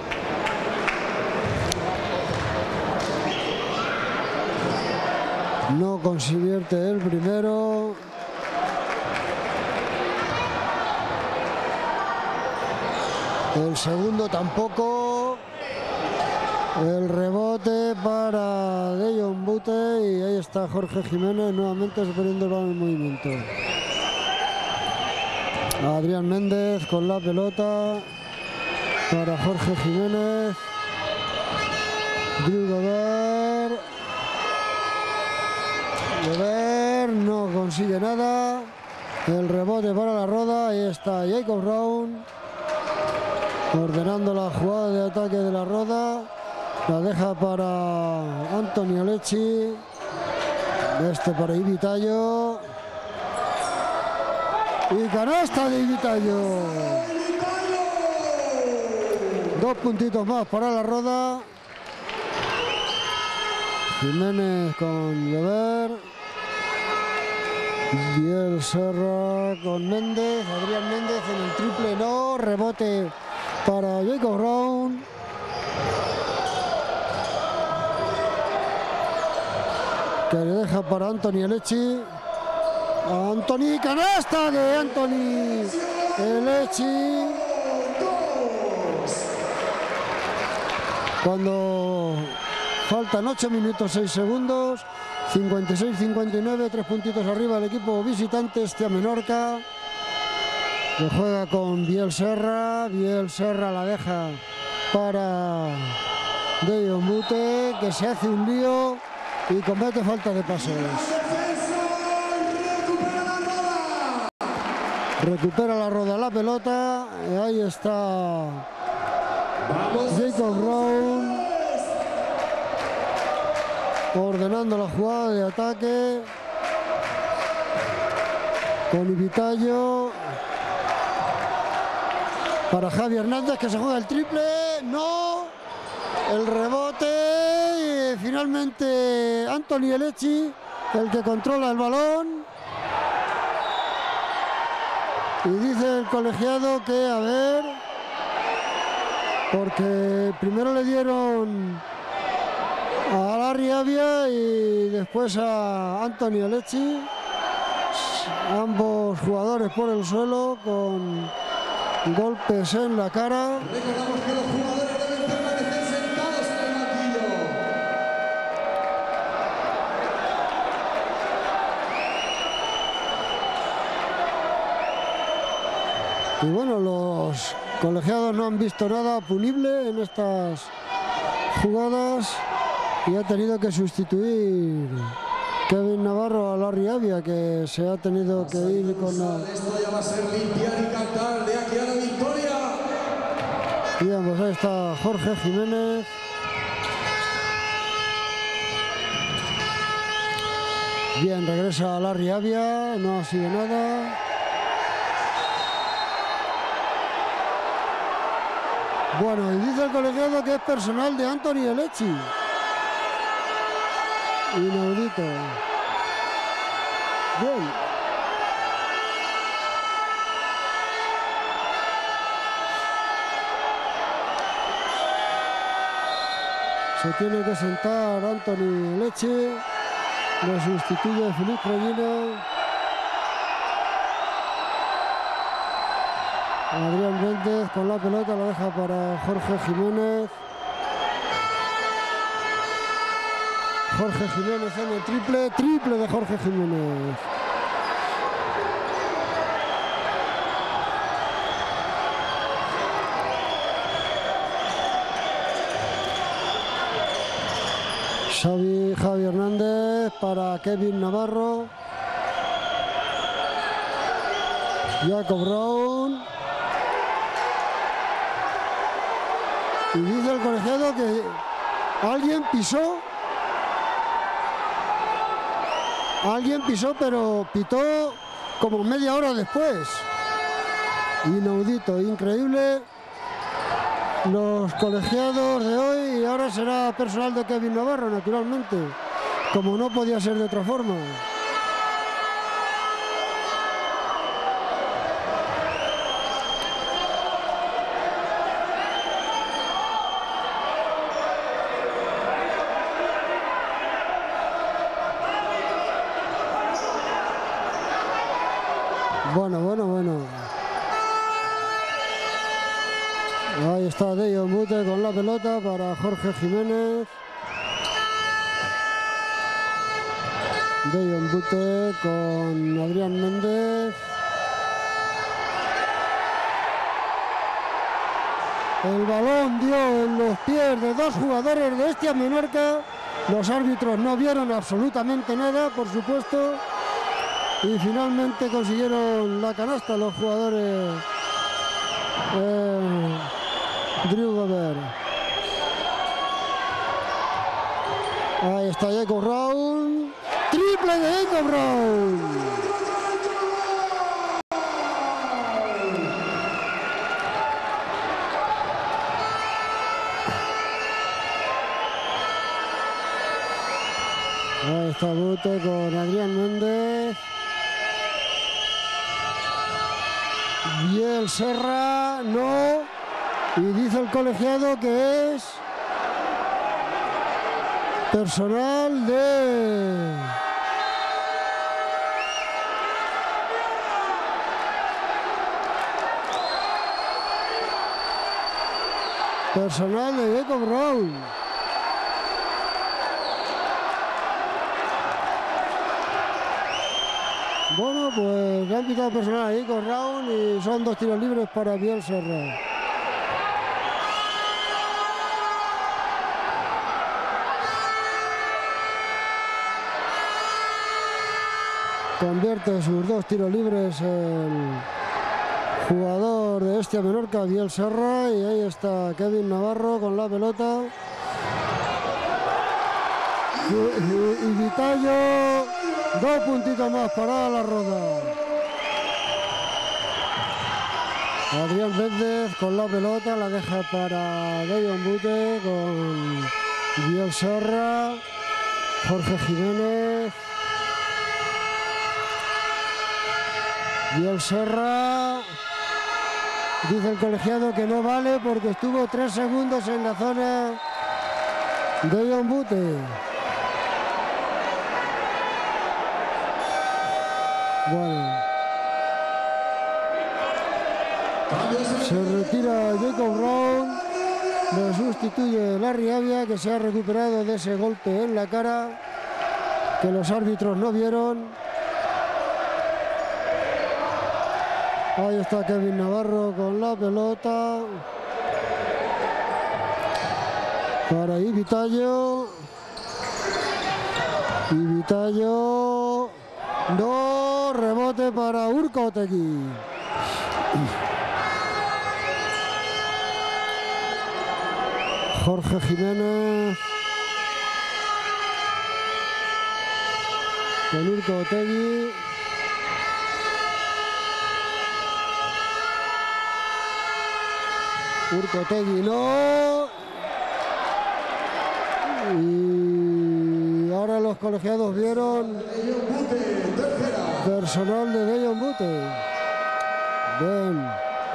No convierte el primero. El segundo tampoco. El rebote para Dejon Bute y ahí está Jorge Jiménez nuevamente suponiendo el balón en movimiento. Adrián Méndez con la pelota para Jorge Jiménez. Drew Gover. Gover no consigue nada. El rebote para la Roda. Ahí está Jacob Raun ordenando la jugada de ataque de la Roda. La deja para Anthony Alecci. Este para Ivitayo. Y canasta de Ivitayo. Dos puntitos más para la Roda. Jiménez con Gover. Biel Serra con Méndez. Adrián Méndez en el triple, no. Rebote para Jacob Raun. Que le deja para Anthony Alecci. Anthony, canasta de Anthony Alecci. Cuando faltan ocho minutos seis segundos, cincuenta y seis cincuenta y nueve, tres puntitos arriba el equipo visitante, Estia Menorca, que juega con Biel Serra. Biel Serra la deja para Deion Bute, que se hace un lío y comete falta de pases. Recupera la Roda la pelota, y ahí está Jacob Brown ordenando la jugada de ataque con Ibitayo para Javi Hernández, que se juega el triple, no, el rebote, y finalmente Anthony Elechi, el que controla el balón. Y dice el colegiado que, a ver, porque primero le dieron a Larry Avia y después a Anthony Elechi, ambos jugadores por el suelo con golpes en la cara. Recordamos que los jugadores deben permanecer sentados en el banquillo. Y bueno, los colegiados no han visto nada punible en estas jugadas y ha tenido que sustituir Kevin Navarro a Larry Avia, que se ha tenido que ir con la... Esto ya va a ser limpiar y cantar de aquí a la victoria. Bien, pues ahí está Jorge Jiménez. Bien, regresa Larry Avia, no ha sido nada. Bueno, y dice el colegiado que es personal de Anthony Elechi. Inaudito. Bien. Se tiene que sentar Anthony Elechi. Lo sustituye Filipe Regina. Adrián Méndez con la pelota, la deja para Jorge Jiménez. Jorge Jiménez en el triple, triple de Jorge Jiménez. Xavi, Javi Hernández para Kevin Navarro. Jacob Brown. Y dice el colegiado que alguien pisó. Alguien pisó, pero pitó como media hora después. Inaudito, increíble. Los colegiados de hoy, y ahora será personal de Kevin Navarro, naturalmente, como no podía ser de otra forma. Bueno, bueno, bueno. Ahí está Deion Bute con la pelota para Jorge Jiménez. Deion Bute con Adrián Méndez. El balón dio en los pies de dos jugadores de Estia Menorca. Los árbitros no vieron absolutamente nada, por supuesto. Y finalmente consiguieron la canasta los jugadores eh, Drew Gobert. Ahí está Jacob Brown. Triple de Jacob Brown. Ahí está Bute con Adrián Méndez. Biel Serra, no. Y dice el colegiado que es personal de... Personal de Jacob Brown. Bueno, pues le han pitado personal ahí con Raúl y son dos tiros libres para Biel Serra. Convierte sus dos tiros libres el jugador de Hestia Menorca, Biel Serra, y ahí está Kevin Navarro con la pelota. Y, y, y Vitallo, dos puntitos más para la Roda. Adrián Méndez con la pelota, la deja para Dejon Bute con Biel Serra, Jorge Jiménez. Biel Serra, dice el colegiado que no vale porque estuvo tres segundos en la zona de Dejon Bute. Bueno, se retira Jacob Brown, lo sustituye Larry Avia, que se ha recuperado de ese golpe en la cara que los árbitros no vieron. Ahí está Kevin Navarro con la pelota para Vitallo. Y Vitallo, no, rebote para Urko Otegi. Jorge Jiménez con Urko Otegi. Urko Otegi no. Y ahora los colegiados vieron personal de Dejon Bute. Bien.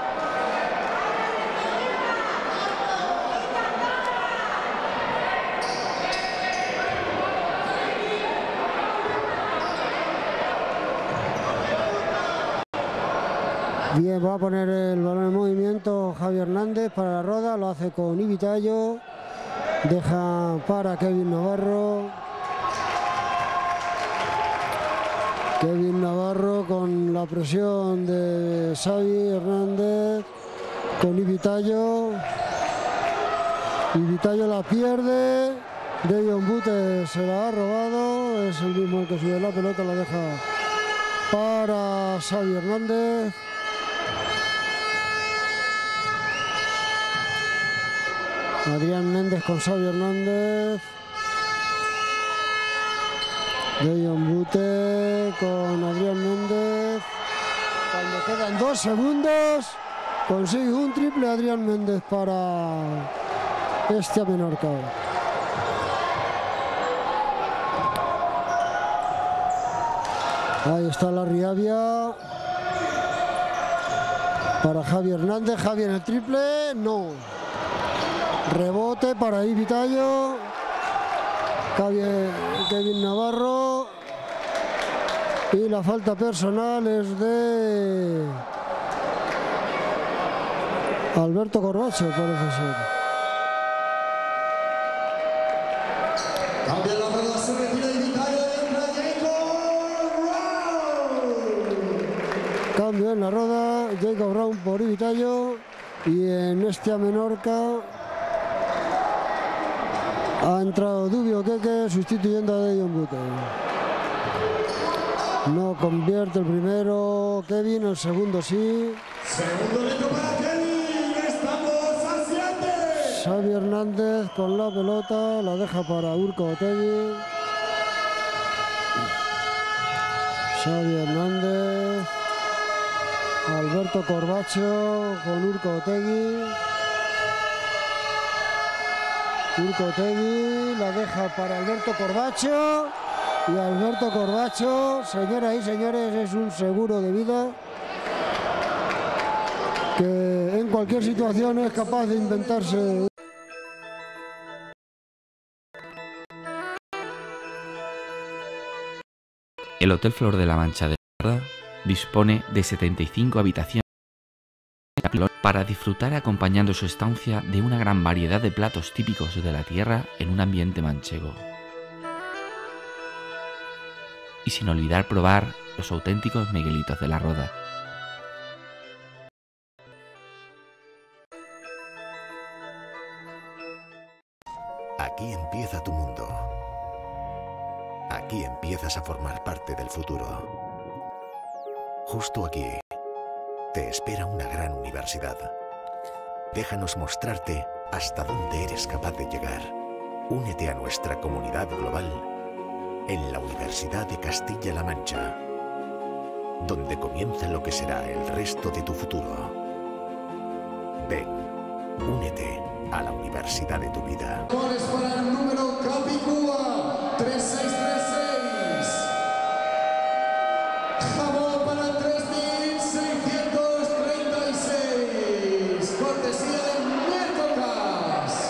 Bien, va a poner el balón en movimiento Javi Hernández para la Roda, lo hace con Vitallo, deja para Kevin Navarro. Kevin Navarro con la presión de Xavi Hernández, con Vitallo. Vitallo la pierde, Dejon Bute se la ha robado, es el mismo el que sube la pelota, la deja para Xavi Hernández. Adrián Méndez con Xavi Hernández. Dejon Bute con Adrián Méndez. Cuando quedan dos segundos, consigue un triple Adrián Méndez para Hestia Menorca. Ahí está Larry Avia para Javi Hernández. Javi en el triple, no. Rebote para Vitallo. Kevin Navarro. Y la falta personal es de Alberto Corbacho, parece ser. Cambia la rueda, se retira Vitallo, entra Jacob Brown. Cambio en la roda, Jacob Brown por Vitallo. Y en Hestia Menorca ha entrado Dubio Keke sustituyendo a Dejon Bute. No convierte el primero Kevin, el segundo sí. Segundo reto para Kevin, estamos a siete. Xavi Hernández con la pelota, la deja para Urko Otegi. Xavi Hernández, Alberto Corbacho con Urko Otegi. Urko Otegi la deja para Alberto Corbacho. Y Alberto Corbacho, señoras y señores, es un seguro de vida que en cualquier situación es capaz de inventarse. El Hotel Flor de la Mancha de la Roda dispone de setenta y cinco habitaciones para disfrutar acompañando su estancia de una gran variedad de platos típicos de la tierra en un ambiente manchego. y sin olvidar probar los auténticos Miguelitos de la Roda. Aquí empieza tu mundo. Aquí empiezas a formar parte del futuro. Justo aquí te espera una gran universidad. Déjanos mostrarte hasta dónde eres capaz de llegar. Únete a nuestra comunidad global en la Universidad de Castilla-La Mancha, donde comienza lo que será el resto de tu futuro. Ven, únete a la universidad de tu vida. Goles para el número Capicúa, tres seis tres seis. Jamón para tres mil seiscientos treinta y seis. Cortesía de Mercocas.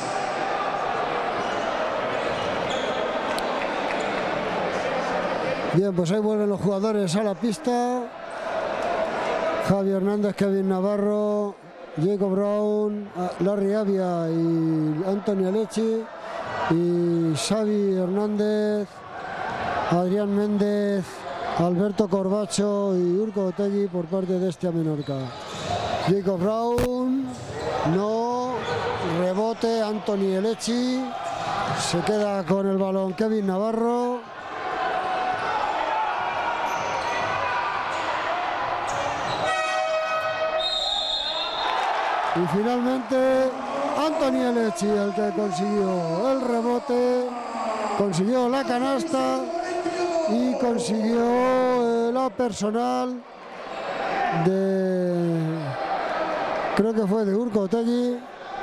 Bien, pues ahí vuelven los jugadores a la pista. Javi Hernández, Kevin Navarro, Jacob Brown, Larry Avia y Antonio Lecci, y Xavi Hernández, Adrián Méndez, Alberto Corbacho y Urco Otegui por parte de Hestia Menorca. Jacob Brown, no, rebote Antonio Lecci, se queda con el balón Kevin Navarro. Y finalmente Antonio Lecci, el que consiguió el rebote, consiguió la canasta y consiguió la personal de, creo que fue de Urco Otegui.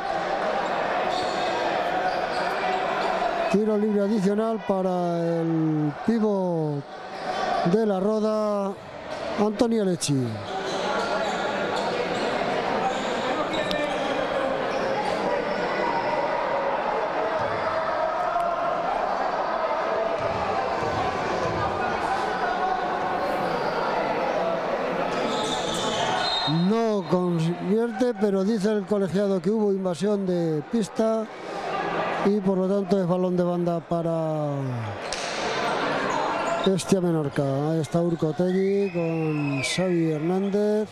Tiro libre adicional para el pívot de la Roda, Antonio Lecci. No convierte, pero dice el colegiado que hubo invasión de pista y por lo tanto es balón de banda para Hestia Menorca. Ahí está Urco Otegui con Xavi Hernández.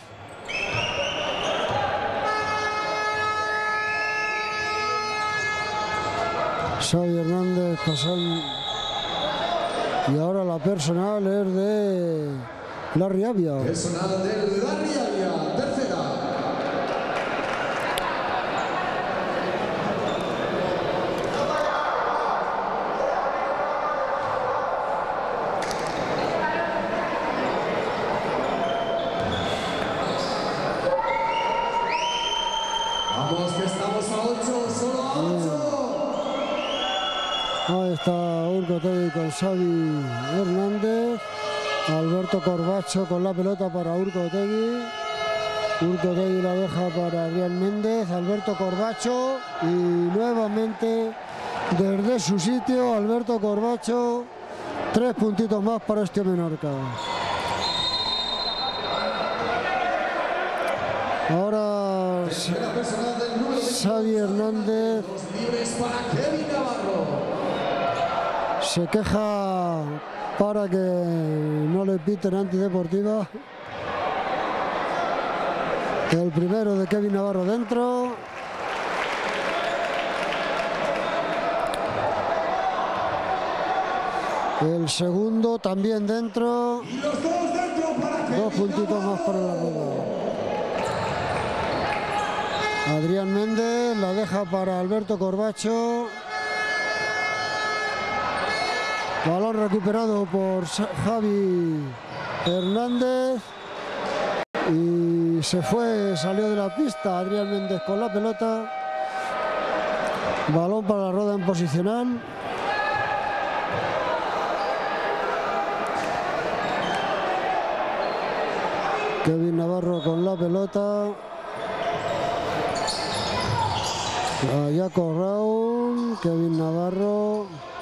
Xavi Hernández pasando. Y ahora la personal es de Larry Avia. Personal de Larry Avia, tercera. Vamos, que estamos a ocho, solo a ocho. Ahí está Urco Otegui con Xavi Hernández. Alberto Corbacho con la pelota para Urco Otegui. Urco Otegui la deja para Adrián Méndez. Alberto Corbacho y nuevamente desde su sitio Alberto Corbacho. Tres puntitos más para Hestia Menorca. Ahora Xavi Hernández se queja para que no le piten antideportiva. El primero de Kevin Navarro dentro. El segundo también dentro. Dos puntitos más para la Roda. Adrián Méndez la deja para Alberto Corbacho. Balón recuperado por Javi Hernández y se fue, salió de la pista Adrián Méndez con la pelota. Balón para la Roda en posicional. Kevin Navarro con la pelota. A Jacob Raúl, Kevin Navarro.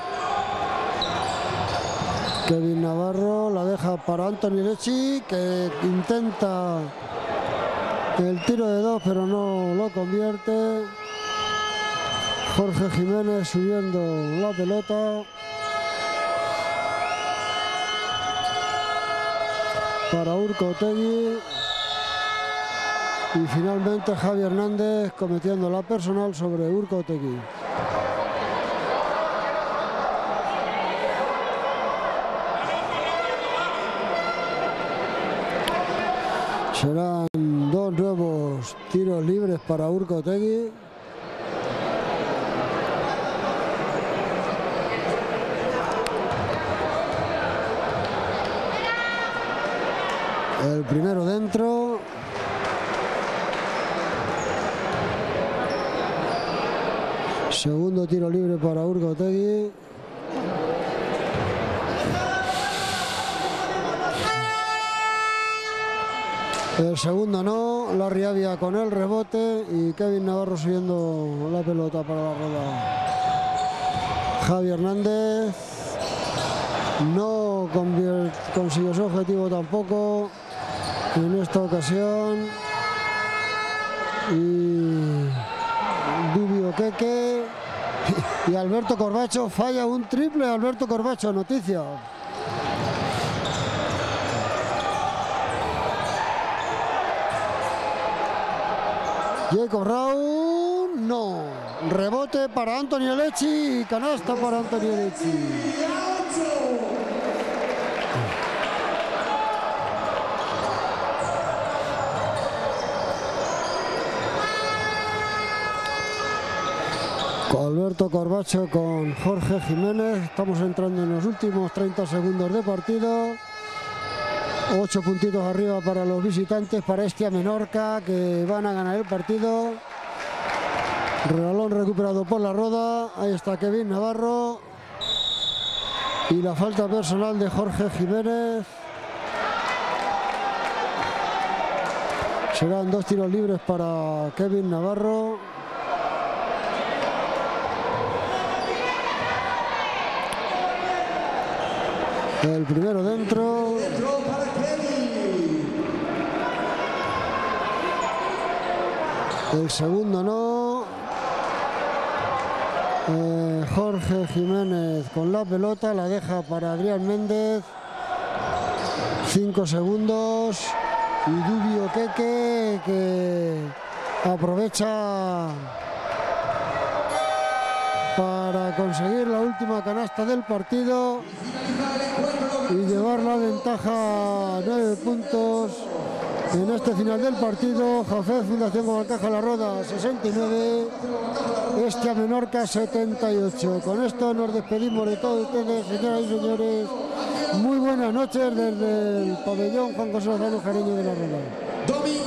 Kevin Navarro la deja para Antonio Lecci, que intenta el tiro de dos, pero no lo convierte. Jorge Jiménez subiendo la pelota. para Urco Otegui. Y finalmente Javi Hernández cometiendo la personal sobre Urco Otegui. Serán dos nuevos tiros libres para Urco Otegui. El primero dentro. Segundo tiro libre para Urco Otegui. El segundo no, Larry Avia con el rebote y Kevin Navarro subiendo la pelota para la roda. Javi Hernández no consiguió su objetivo tampoco en esta ocasión. Y Dubio Keke y Alberto Corbacho falla un triple. Alberto Corbacho, noticia. Jacob Raun, no. Rebote para Anthony Lecci y canasta para Anthony Lecci. Alberto Corbacho con Jorge Jiménez. Estamos entrando en los últimos treinta segundos de partido. Ocho puntitos arriba para los visitantes, para Hestia Menorca, que van a ganar el partido. Balón recuperado por la roda. Ahí está Kevin Navarro. Y la falta personal de Jorge Jiménez. Serán dos tiros libres para Kevin Navarro. El primero dentro. El segundo no. Eh, Jorge Jiménez con la pelota, la deja para Adrián Méndez. Cinco segundos. Y Dubio Keke, que aprovecha para conseguir la última canasta del partido y llevar la ventaja a nueve puntos en este final del partido. Jafet Fundación Comarcaja La Roda sesenta y nueve, Hestia Menorca setenta y ocho. Con esto nos despedimos de todos ustedes, señoras y señores. Muy buenas noches desde el pabellón Juan José Lozano Jareño de La Roda.